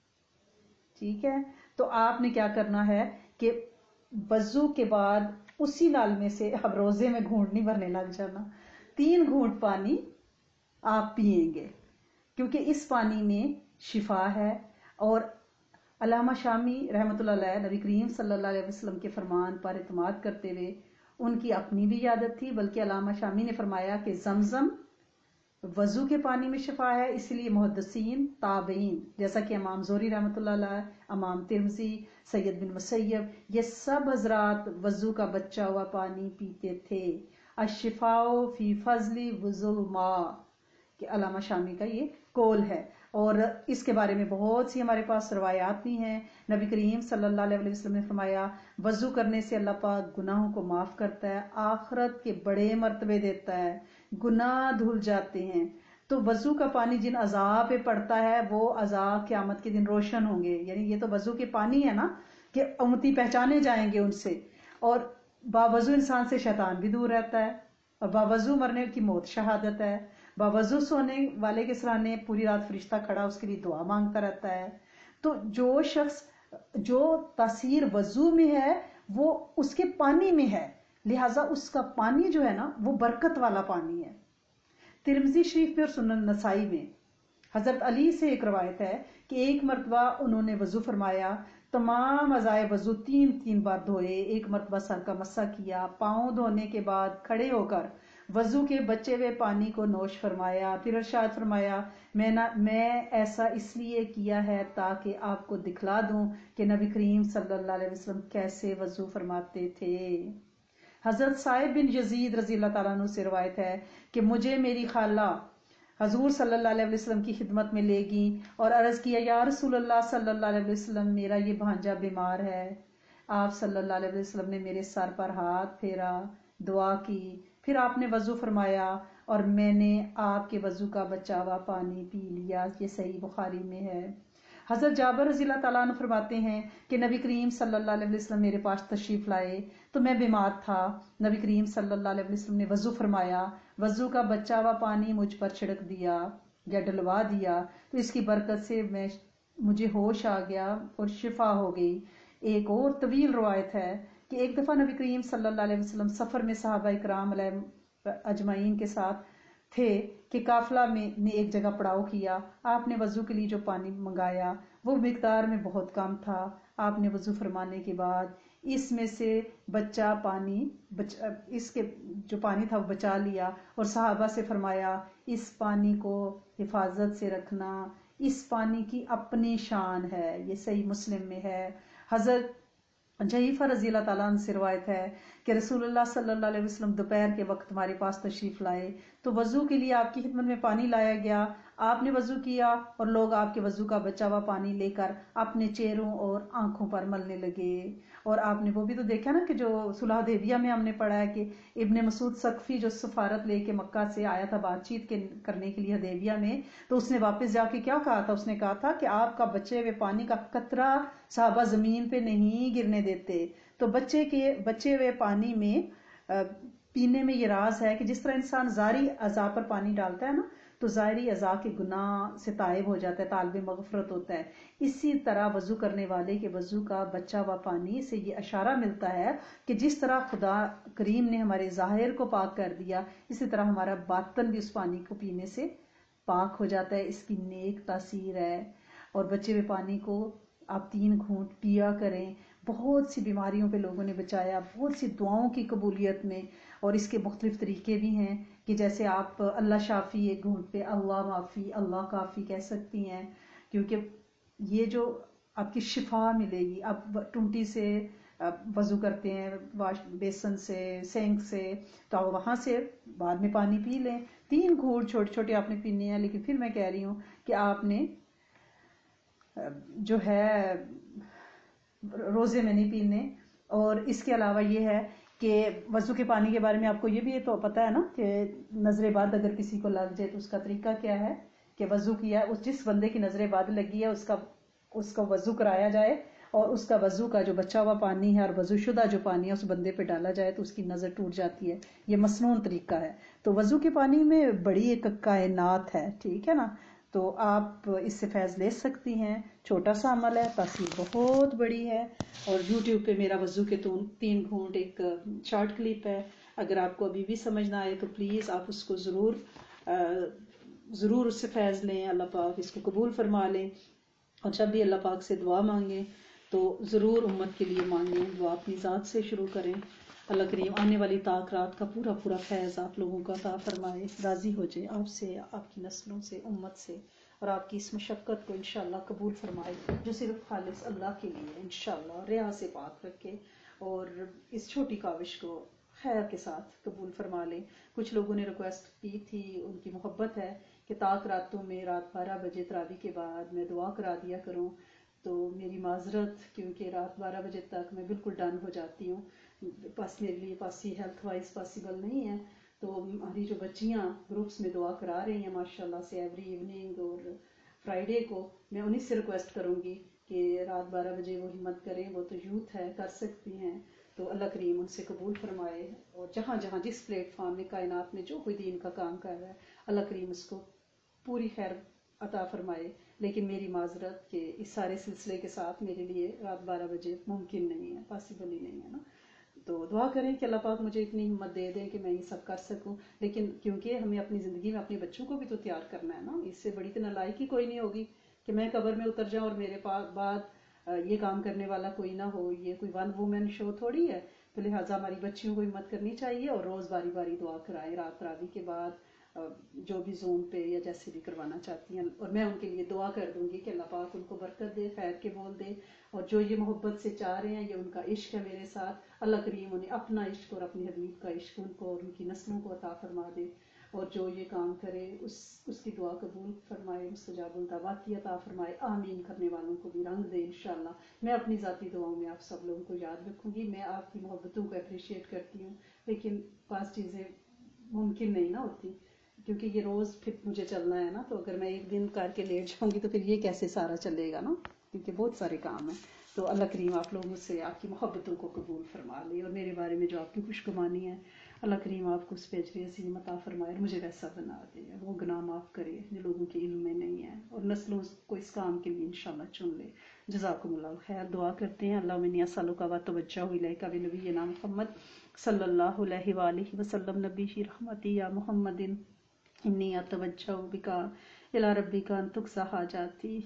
ٹھیک ہے؟ تو آپ نے کیا کرنا ہے کہ وضو کے بعد اسی نال میں سے اب روزے میں گھونٹ نہیں بھرنے لگ جانا، تین گھونٹ پانی آپ پیئیں گے، کیونکہ اس پانی میں شفا ہے۔ اور علامہ شامی رحمۃ اللہ علیہ نبی کریم صلی اللہ علیہ وسلم کے فرمان پر اعتماد کرتے ہوئے، ان کی اپنی بھی عادت تھی، بلکہ علامہ شامی نے فرمایا کہ زمزم وضو کے پانی میں شفا ہے، اس لیے محدثین، تابعین جیسا کہ امام زہری رحمۃ اللہ علیہ، امام ترمذی، سید بن مسیب، یہ سب حضرات وضو کا بچا ہوا پانی پیتے تھے۔ الشفاء فی فضل وضو الماء، کہ علامہ شامی کا یہ قول ہے، اور اس کے بارے میں بہت سی ہمارے پاس روایات بھی ہیں۔ نبی کریم صلی اللہ علیہ وسلم نے فرمایا وضو کرنے سے اللہ پاک گناہوں کو معاف کرتا ہے، آخرت کے بڑے مرتبے دیتا ہے، گناہ دھل جاتے ہیں۔ تو وضو کا پانی جن اعضاء پہ پڑتا ہے وہ اعضاء قیامت کے دن روشن ہوں گے، یعنی یہ تو وضو کے پانی ہے نا کہ امتی پہچانے جائیں گے ان سے، اور باوضو انسان سے شیطان بھی دور رہتا ہے، اور باوضو مرنے کی موت شہادت ہے، باوضو سونے والے کے سرانے پوری رات فرشتہ کھڑا اس کے لیے دعا مانگتا رہتا ہے۔ تو جو شخص جو تاثیر وضو میں ہے وہ اس کے پانی میں ہے، لہٰذا اس کا پانی جو ہے نا وہ برکت والا پانی ہے۔ ترمذی شریف میں اور سنن نسائی میں حضرت علی سے ایک روایت ہے کہ ایک مرتبہ انہوں نے وضو فرمایا، تمام اعضائے وضو تین تین بار دھوئے، ایک مرتبہ سر کا مسح کیا، پاؤں دھونے کے بعد کھڑے ہو کر وضو کے بچے ہوئے پانی کو نوش فرمایا، پھر ارشاد فرمایا میں نہ میں ایسا اس لیے کیا ہے تاکہ آپ کو دکھلا دوں کہ نبی کریم صلی اللہ علیہ وسلم کیسے وضو فرماتے تھے۔ حضرت صائب بن یزید رضی اللہ تعالیٰ عنہ سے روایت ہے کہ مجھے میری خالہ حضور صلی اللہ علیہ وسلم کی خدمت میں لے گئیں اور عرض کیا یا رسول اللہ صلی اللہ علیہ وسلم میرا یہ بھانجا بیمار ہے۔ آپ صلی اللہ علیہ وسلم نے میرے سر پر ہاتھ پھیرا، دعا کی، پھر آپ نے وضو فرمایا اور میں نے آپ کے وضو کا بچا ہوا پانی پی لیا۔ یہ صحیح بخاری میں ہے۔ حضرت جابر رضی اللہ تعالیٰ عنہ فرماتے ہیں کہ نبی کریم صلی اللہ علیہ وسلم میرے پاس تشریف لائے تو میں بیمار تھا، نبی کریم صلی اللہ علیہ وسلم نے وضو فرمایا، وضو کا بچا ہوا پانی مجھ پر چھڑک دیا یا ڈلوا دیا تو اس کی برکت سے میں مجھے ہوش آ گیا اور شفا ہو گئی۔ ایک اور طویل روایت ہے کہ ایک دفعہ نبی کریم صلی اللہ علیہ وسلم سفر میں صحابہ اکرام علیہ اجمعین کے ساتھ تھے کہ قافلہ میں نے ایک جگہ پڑاؤ کیا، آپ نے وضو کے لیے جو پانی منگایا وہ مقدار میں بہت کم تھا، آپ نے وضو فرمانے کے بعد اس میں سے بچہ پانی بچ اس کے جو پانی تھا وہ بچا لیا اور صحابہ سے فرمایا اس پانی کو حفاظت سے رکھنا، اس پانی کی اپنی شان ہے۔ یہ صحیح مسلم میں ہے۔ حضرت جعفر رضی اللہ تعالیٰ عنہ سے روایت ہے کہ رسول اللہ صلی اللہ علیہ وسلم دوپہر کے وقت ہمارے پاس تشریف لائے تو وضو کے لیے آپ کی خدمت میں پانی لایا گیا، آپ نے وضو کیا اور لوگ آپ کے وضو کا بچا ہوا پانی لے کر اپنے چہروں اور آنکھوں پر ملنے لگے۔ اور آپ نے وہ بھی تو دیکھا نا کہ جو صلح حدیبیہ میں ہم نے پڑھا ہے کہ ابن مسعود ثقفی جو سفارت لے کے مکہ سے آیا تھا بات چیت کرنے کے لیے حدیبیہ میں، تو اس نے واپس جا کے کیا کہا تھا؟ اس نے کہا تھا کہ آپ کا بچے ہوئے پانی کا قطرہ صحابہ زمین پہ نہیں گرنے دیتے۔ تو بچے کے بچے ہوئے پانی میں پینے میں یہ راز ہے کہ جس طرح انسان ظاہری اعضاء پر پانی ڈالتا ہے نا تو ظاہری اعضاء کے گناہ سے تائب ہو جاتا ہے، طالب مغفرت ہوتا ہے، اسی طرح وضو کرنے والے کے وضو کا بچا ہوا پانی سے یہ اشارہ ملتا ہے کہ جس طرح خدا کریم نے ہمارے ظاہر کو پاک کر دیا اسی طرح ہمارا باطن بھی اس پانی کو پینے سے پاک ہو جاتا ہے، اس کی نیک تاثیر ہے۔ اور بچے ہوئے پانی کو آپ تین گھونٹ پیا کریں، بہت سی بیماریوں پہ لوگوں نے بچایا، بہت سی دعاؤں کی قبولیت میں، اور اس کے مختلف طریقے بھی ہیں کہ جیسے آپ اللہ شافی ایک گھونٹ پہ اللہ معافی اللہ کافی کہہ سکتی ہیں، کیونکہ یہ جو آپ کی شفا ملے گی۔ آپ ٹونٹی سے وضو کرتے ہیں، واش بیسن سے، سینک سے، تو آپ وہاں سے بعد میں پانی پی لیں، تین گھونٹ چھوٹے چھوٹے آپ نے پینے ہیں، لیکن پھر میں کہہ رہی ہوں کہ آپ نے جو ہے روزے میں نہیں پینے۔ اور اس کے علاوہ یہ ہے کہ وضو کے پانی کے بارے میں آپ کو یہ بھی تو پتہ ہے نا کہ نظر بد اگر کسی کو لگ جائے تو اس کا طریقہ کیا ہے کہ وضو کیا ہے، اس جس بندے کی نظر بد لگی ہے اس کا اس کا وضو کرایا جائے اور اس کا وضو کا جو بچا ہوا پانی ہے اور وضو شدہ جو پانی ہے اس بندے پہ ڈالا جائے تو اس کی نظر ٹوٹ جاتی ہے۔ یہ مسنون طریقہ ہے۔ تو وضو کے پانی میں بڑی ایک کائنات ہے، ٹھیک ہے نا، تو آپ اس سے فیض لے سکتی ہیں۔ چھوٹا سا عمل ہے، تاثیر بہت بڑی ہے۔ اور یوٹیوب پہ میرا وضو کے تین گھونٹ ایک شارٹ کلپ ہے، اگر آپ کو ابھی بھی سمجھ نہ آئے تو پلیز آپ اس کو ضرور ضرور اس سے فیض لیں، اللہ پاک اس کو قبول فرما لیں۔ اور جب بھی اللہ پاک سے دعا مانگیں تو ضرور امت کے لیے مانگیں، دعا اپنی ذات سے شروع کریں۔ اللہ کریم آنے والی طاق رات کا پورا پورا فیض آپ لوگوں کا عطا فرمائے، راضی ہو جائے آپ سے، آپ کی نسلوں سے، امت سے، اور آپ کی اس مشقت کو انشاءاللہ قبول فرمائے جو صرف خالص اللہ کے لیے انشاءاللہ ریا سے پاک رکھے، اور اس چھوٹی کاوش کو خیر کے ساتھ قبول فرما لیں۔ کچھ لوگوں نے ریکویسٹ کی تھی، ان کی محبت ہے کہ طاق راتوں میں رات بارہ بجے تراویح کے بعد میں دعا کرا دیا کروں، تو میری معذرت، کیونکہ رات بارہ بجے تک میں بالکل ڈن ہو جاتی ہوں، بس میرے لیے پاسی ہیلتھ وائز پاسبل نہیں ہے۔ تو ہماری جو بچیاں گروپس میں دعا کرا رہی ہیں ماشاءاللہ سے ایوری ایوننگ اور فرائیڈے کو، میں انہیں سے ریکویسٹ کروں گی کہ رات بارہ بجے وہ ہمت کریں، وہ تو یوتھ ہے، کر سکتی ہیں، تو اللہ کریم ان سے قبول فرمائے، اور جہاں جہاں جس پلیٹ فارم میں کائنات میں جو کوئی دین کا کام کر رہا ہے اللہ کریم اس کو پوری خیر عطا فرمائے۔ لیکن میری معذرت کہ اس سارے سلسلے کے ساتھ میرے لیے رات بارہ بجے ممکن نہیں ہے، پاسبل ہی نہیں ہے نا. تو دعا کریں کہ اللہ پاک مجھے اتنی ہمت دے دیں کہ میں یہ سب کر سکوں. لیکن کیونکہ ہمیں اپنی زندگی میں اپنے بچوں کو بھی تو تیار کرنا ہے نا. اس سے بڑی تو نالائکی کوئی نہیں ہوگی کہ میں قبر میں اتر جاؤں اور میرے پاس بعد یہ کام کرنے والا کوئی نہ ہو. یہ کوئی ون وومن شو تھوڑی ہے. تو لہٰذا ہماری بچیوں کو ہمت کرنی چاہیے اور روز باری باری دعا کرائیں رات تراویح کے بعد، جو بھی زوم پہ یا جیسے بھی کروانا چاہتی ہیں. اور میں ان کے لیے دعا کر دوں گی کہ اللہ پاک ان کو برکت دے، خیر کے بول دے، اور جو یہ محبت سے چاہ رہے ہیں، یہ ان کا عشق ہے میرے ساتھ، اللہ کریم انہیں اپنا عشق اور اپنی حبیب کا عشق ان کو اور ان کی نسلوں کو عطا فرما دے. اور جو یہ کام کرے اس اس کی دعا قبول فرمائے، مستجاب الدعوات کی عطا فرمائے. آمین کرنے والوں کو بھی رنگ دے انشاءاللہ. میں اپنی ذاتی دعاؤں میں آپ سب لوگوں کو یاد رکھوں گی. میں آپ کی محبتوں کو اپریشیٹ کرتی ہوں، لیکن بعض چیزیں ممکن نہیں نہ ہوتی کیونکہ یہ روز پھر مجھے چلنا ہے نا. تو اگر میں ایک دن کر کے لیٹ جاؤں گی تو پھر یہ کیسے سارا چلے گا نا، کیونکہ بہت سارے کام ہیں. تو اللہ کریم آپ لوگوں سے آپ کی محبتوں کو قبول فرما لے، اور میرے بارے میں جو آپ کی خوش گمانی ہے اللہ کریم آپ کو اس پہ اجر عظیم عطا فرمائے اور مجھے ویسا بنا دے. وہ گناہ معاف کرے جو لوگوں کے علم میں نہیں ہے، اور نسلوں کو اس کام کے لیے انشاءاللہ چن لے. جزاکم اللہ خیر. دعا کرتے ہیں. اللہ منی اسالک و توجہ الیک بنبینا محمد صلی اللہ علیہ وآلہ وسلم. نبی رحمتی یا محمد انی اتوجہ بکا الی ربک ان تقضی حاجاتی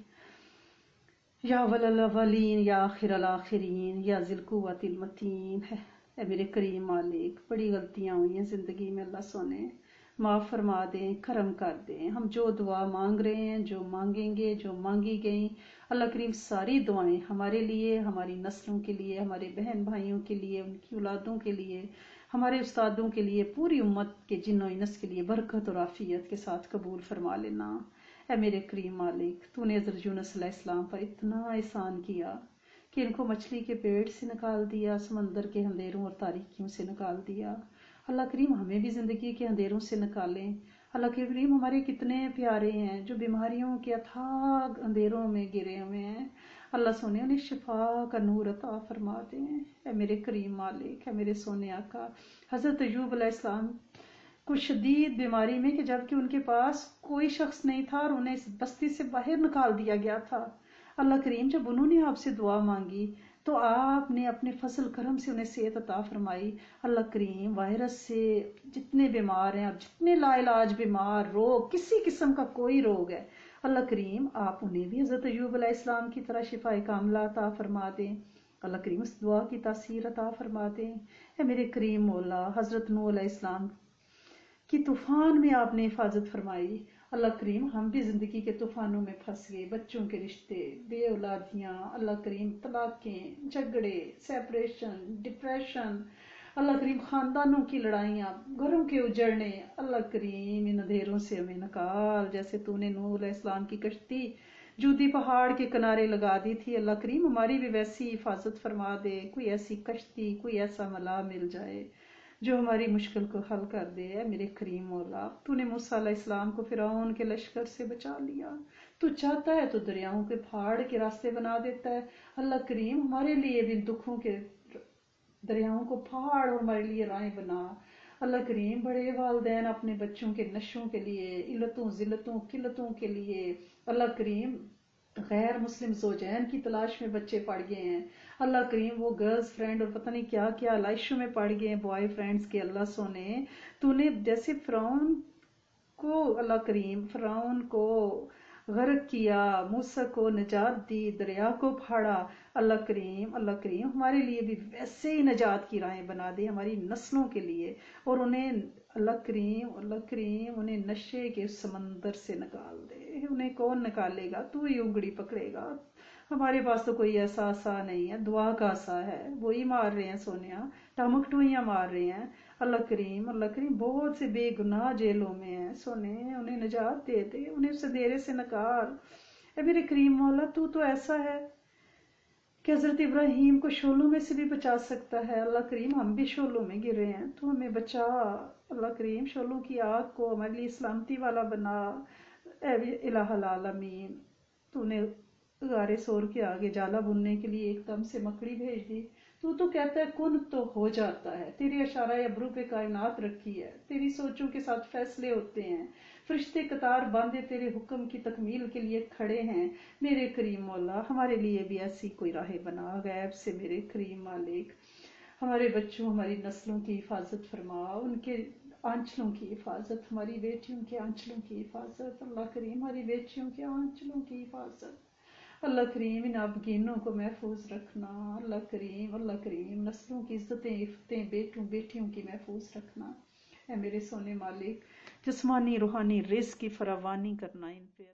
یا اول الاولین یا آخر الاخرین یا ذی القوۃ المتین. اے میرے کریم مالک، بڑی غلطیاں ہوئی ہیں زندگی میں، اللہ سونے معاف فرما دیں، کرم کر دیں. ہم جو دعا مانگ رہے ہیں، جو مانگیں گے، جو مانگی گئیں، اللہ کریم ساری دعائیں ہمارے لیے، ہماری نسلوں کے لیے، ہمارے بہن بھائیوں کے لیے، ان کی اولادوں کے لیے، ہمارے استادوں کے لیے، پوری امت کے جن و انس کے لیے برکت اور عافیت کے ساتھ قبول فرما لینا. اے میرے کریم مالک، تو نے حضرت یونس علیہ السلام پر اتنا احسان کیا کہ ان کو مچھلی کے پیٹ سے نکال دیا، سمندر کے اندھیروں اور تاریکیوں سے نکال دیا. اللہ کریم ہمیں بھی زندگی کے اندھیروں سے نکالیں. اللہ کریم ہمارے کتنے پیارے ہیں جو بیماریوں کے اتھاگ اندھیروں میں گرے ہوئے ہیں، اللہ سونے انہیں شفا کا نور عطا فرما دیں. اے میرے کریم مالک، اے میرے سونے آقا. حضرت ایوب علیہ السلام کو شدید بیماری میں کہ جبکہ ان کے پاس کوئی شخص نہیں تھا اور انہیں اس بستی سے باہر نکال دیا گیا تھا، اللہ کریم جب انہوں نے آپ سے دعا مانگی تو آپ نے اپنے فضل کرم سے انہیں صحت عطا فرمائی. اللہ کریم وائرس سے جتنے بیمار ہیں، اب جتنے لا علاج بیمار، روگ، کسی قسم کا کوئی روگ ہے، اللہ کریم آپ انہیں بھی حضرت ایوب علیہ السلام کی طرح شفا کاملہ عطا فرما دیں. اللہ کریم اس دعا کی تاثیر عطا فرما دیں. اے میرے کریم مولا، حضرت نوح علیہ السلام کی طوفان میں آپ نے حفاظت فرمائی. اللہ کریم ہم بھی زندگی کے طوفانوں میں پھنس گئے، بچوں کے رشتے، بے اولادیاں، اللہ کریم طلاقیں، جھگڑے، سیپریشن، ڈپریشن، اللہ کریم خاندانوں کی لڑائیاں، گھروں کے اجڑنے، اللہ کریم ان اندھیروں سے ہمیں نکال. جیسے تو نے نوح علیہ السلام کی کشتی جودی پہاڑ کے کنارے لگا دی تھی، اللہ کریم ہماری بھی ویسی حفاظت فرما دے. کوئی ایسی کشتی، کوئی ایسا ملا مل جائے جو ہماری مشکل کو حل کر دے. ہے میرے کریم مولا، تو نے موسیٰ علیہ السلام کو فرعون کے لشکر سے بچا لیا. تو چاہتا ہے تو دریاؤں کے پہاڑ کے راستے بنا دیتا ہے. اللہ کریم ہمارے لیے بھی دکھوں کے دریاؤں کو پہاڑ اور ہمارے لیے راہیں بنا. اللہ کریم بڑے والدین اپنے بچوں کے نشوں کے لیے، علتوں ذلتوں قلتوں کے لیے، اللہ کریم غیر مسلم زوجین کی تلاش میں بچے پڑ گئے ہیں. اللہ کریم وہ گرلز فرینڈ اور پتہ نہیں کیا کیا لائشوں میں پڑ گئے ہیں، بوائے فرینڈز کے. اللہ سونے تو نے جیسے فرعون کو، اللہ کریم فرعون کو غرق کیا، موسیٰ کو نجات دی، دریا کو پھاڑا. اللہ کریم اللہ کریم ہمارے لیے بھی ویسے ہی نجات کی راہیں بنا دے ہماری نسلوں کے لیے، اور انہیں اللہ کریم اللہ کریم انہیں نشے کے سمندر سے نکال دے. انہیں کون نکالے گا؟ تو ہی انگڑی پکڑے گا. ہمارے پاس تو کوئی ایسا آسا نہیں ہے، دعا کا آسا ہے، وہی مار رہے ہیں سونیا، ٹمک ٹوئیاں مار رہے ہیں. اللہ کریم اللہ کریم بہت سے بے گناہ جیلوں میں ہیں سونے، انہیں نجات دے دے، انہیں اس اندھیرے سے نکال. اے میرے کریم مولا، تو تو ایسا ہے کہ حضرت ابراہیم کو شعلوں میں سے بھی بچا سکتا ہے. اللہ کریم ہم بھی شعلوں میں گرے ہیں، تو ہمیں بچا. اللہ کریم شعلوں کی آگ کو ہمارے لیے سلامتی والا بنا. اے الہ العالمین، تو نے غار سور کے آگے جالا بننے کے لیے ایک دم سے مکڑی بھیج دی. تو تو کہتا ہے کن تو ہو جاتا ہے. تیرے اشارہ ابرو پہ کائنات رکھی ہے، تیری سوچوں کے ساتھ فیصلے ہوتے ہیں، فرشتے قطار باندھے تیرے حکم کی تکمیل کے لیے کھڑے ہیں. میرے کریم مولا ہمارے لیے بھی ایسی کوئی راہ بنا غیب سے. میرے کریم مالک ہمارے بچوں ہماری نسلوں کی حفاظت فرما، ان کے آنچلوں کی حفاظت، ہماری بیٹیوں کے آنچلوں کی حفاظت. اللہ کریم ہماری بیٹیوں کے آنچلوں کی حفاظت. اللہ کریم ان ابگینوں کو محفوظ رکھنا. اللہ کریم اللہ کریم نسلوں کی عزتیں عفتیں بیٹوں بیٹیوں کی محفوظ رکھنا. اے میرے سونے مالک جسمانی روحانی رزق کی فراوانی کرنا ان پہ.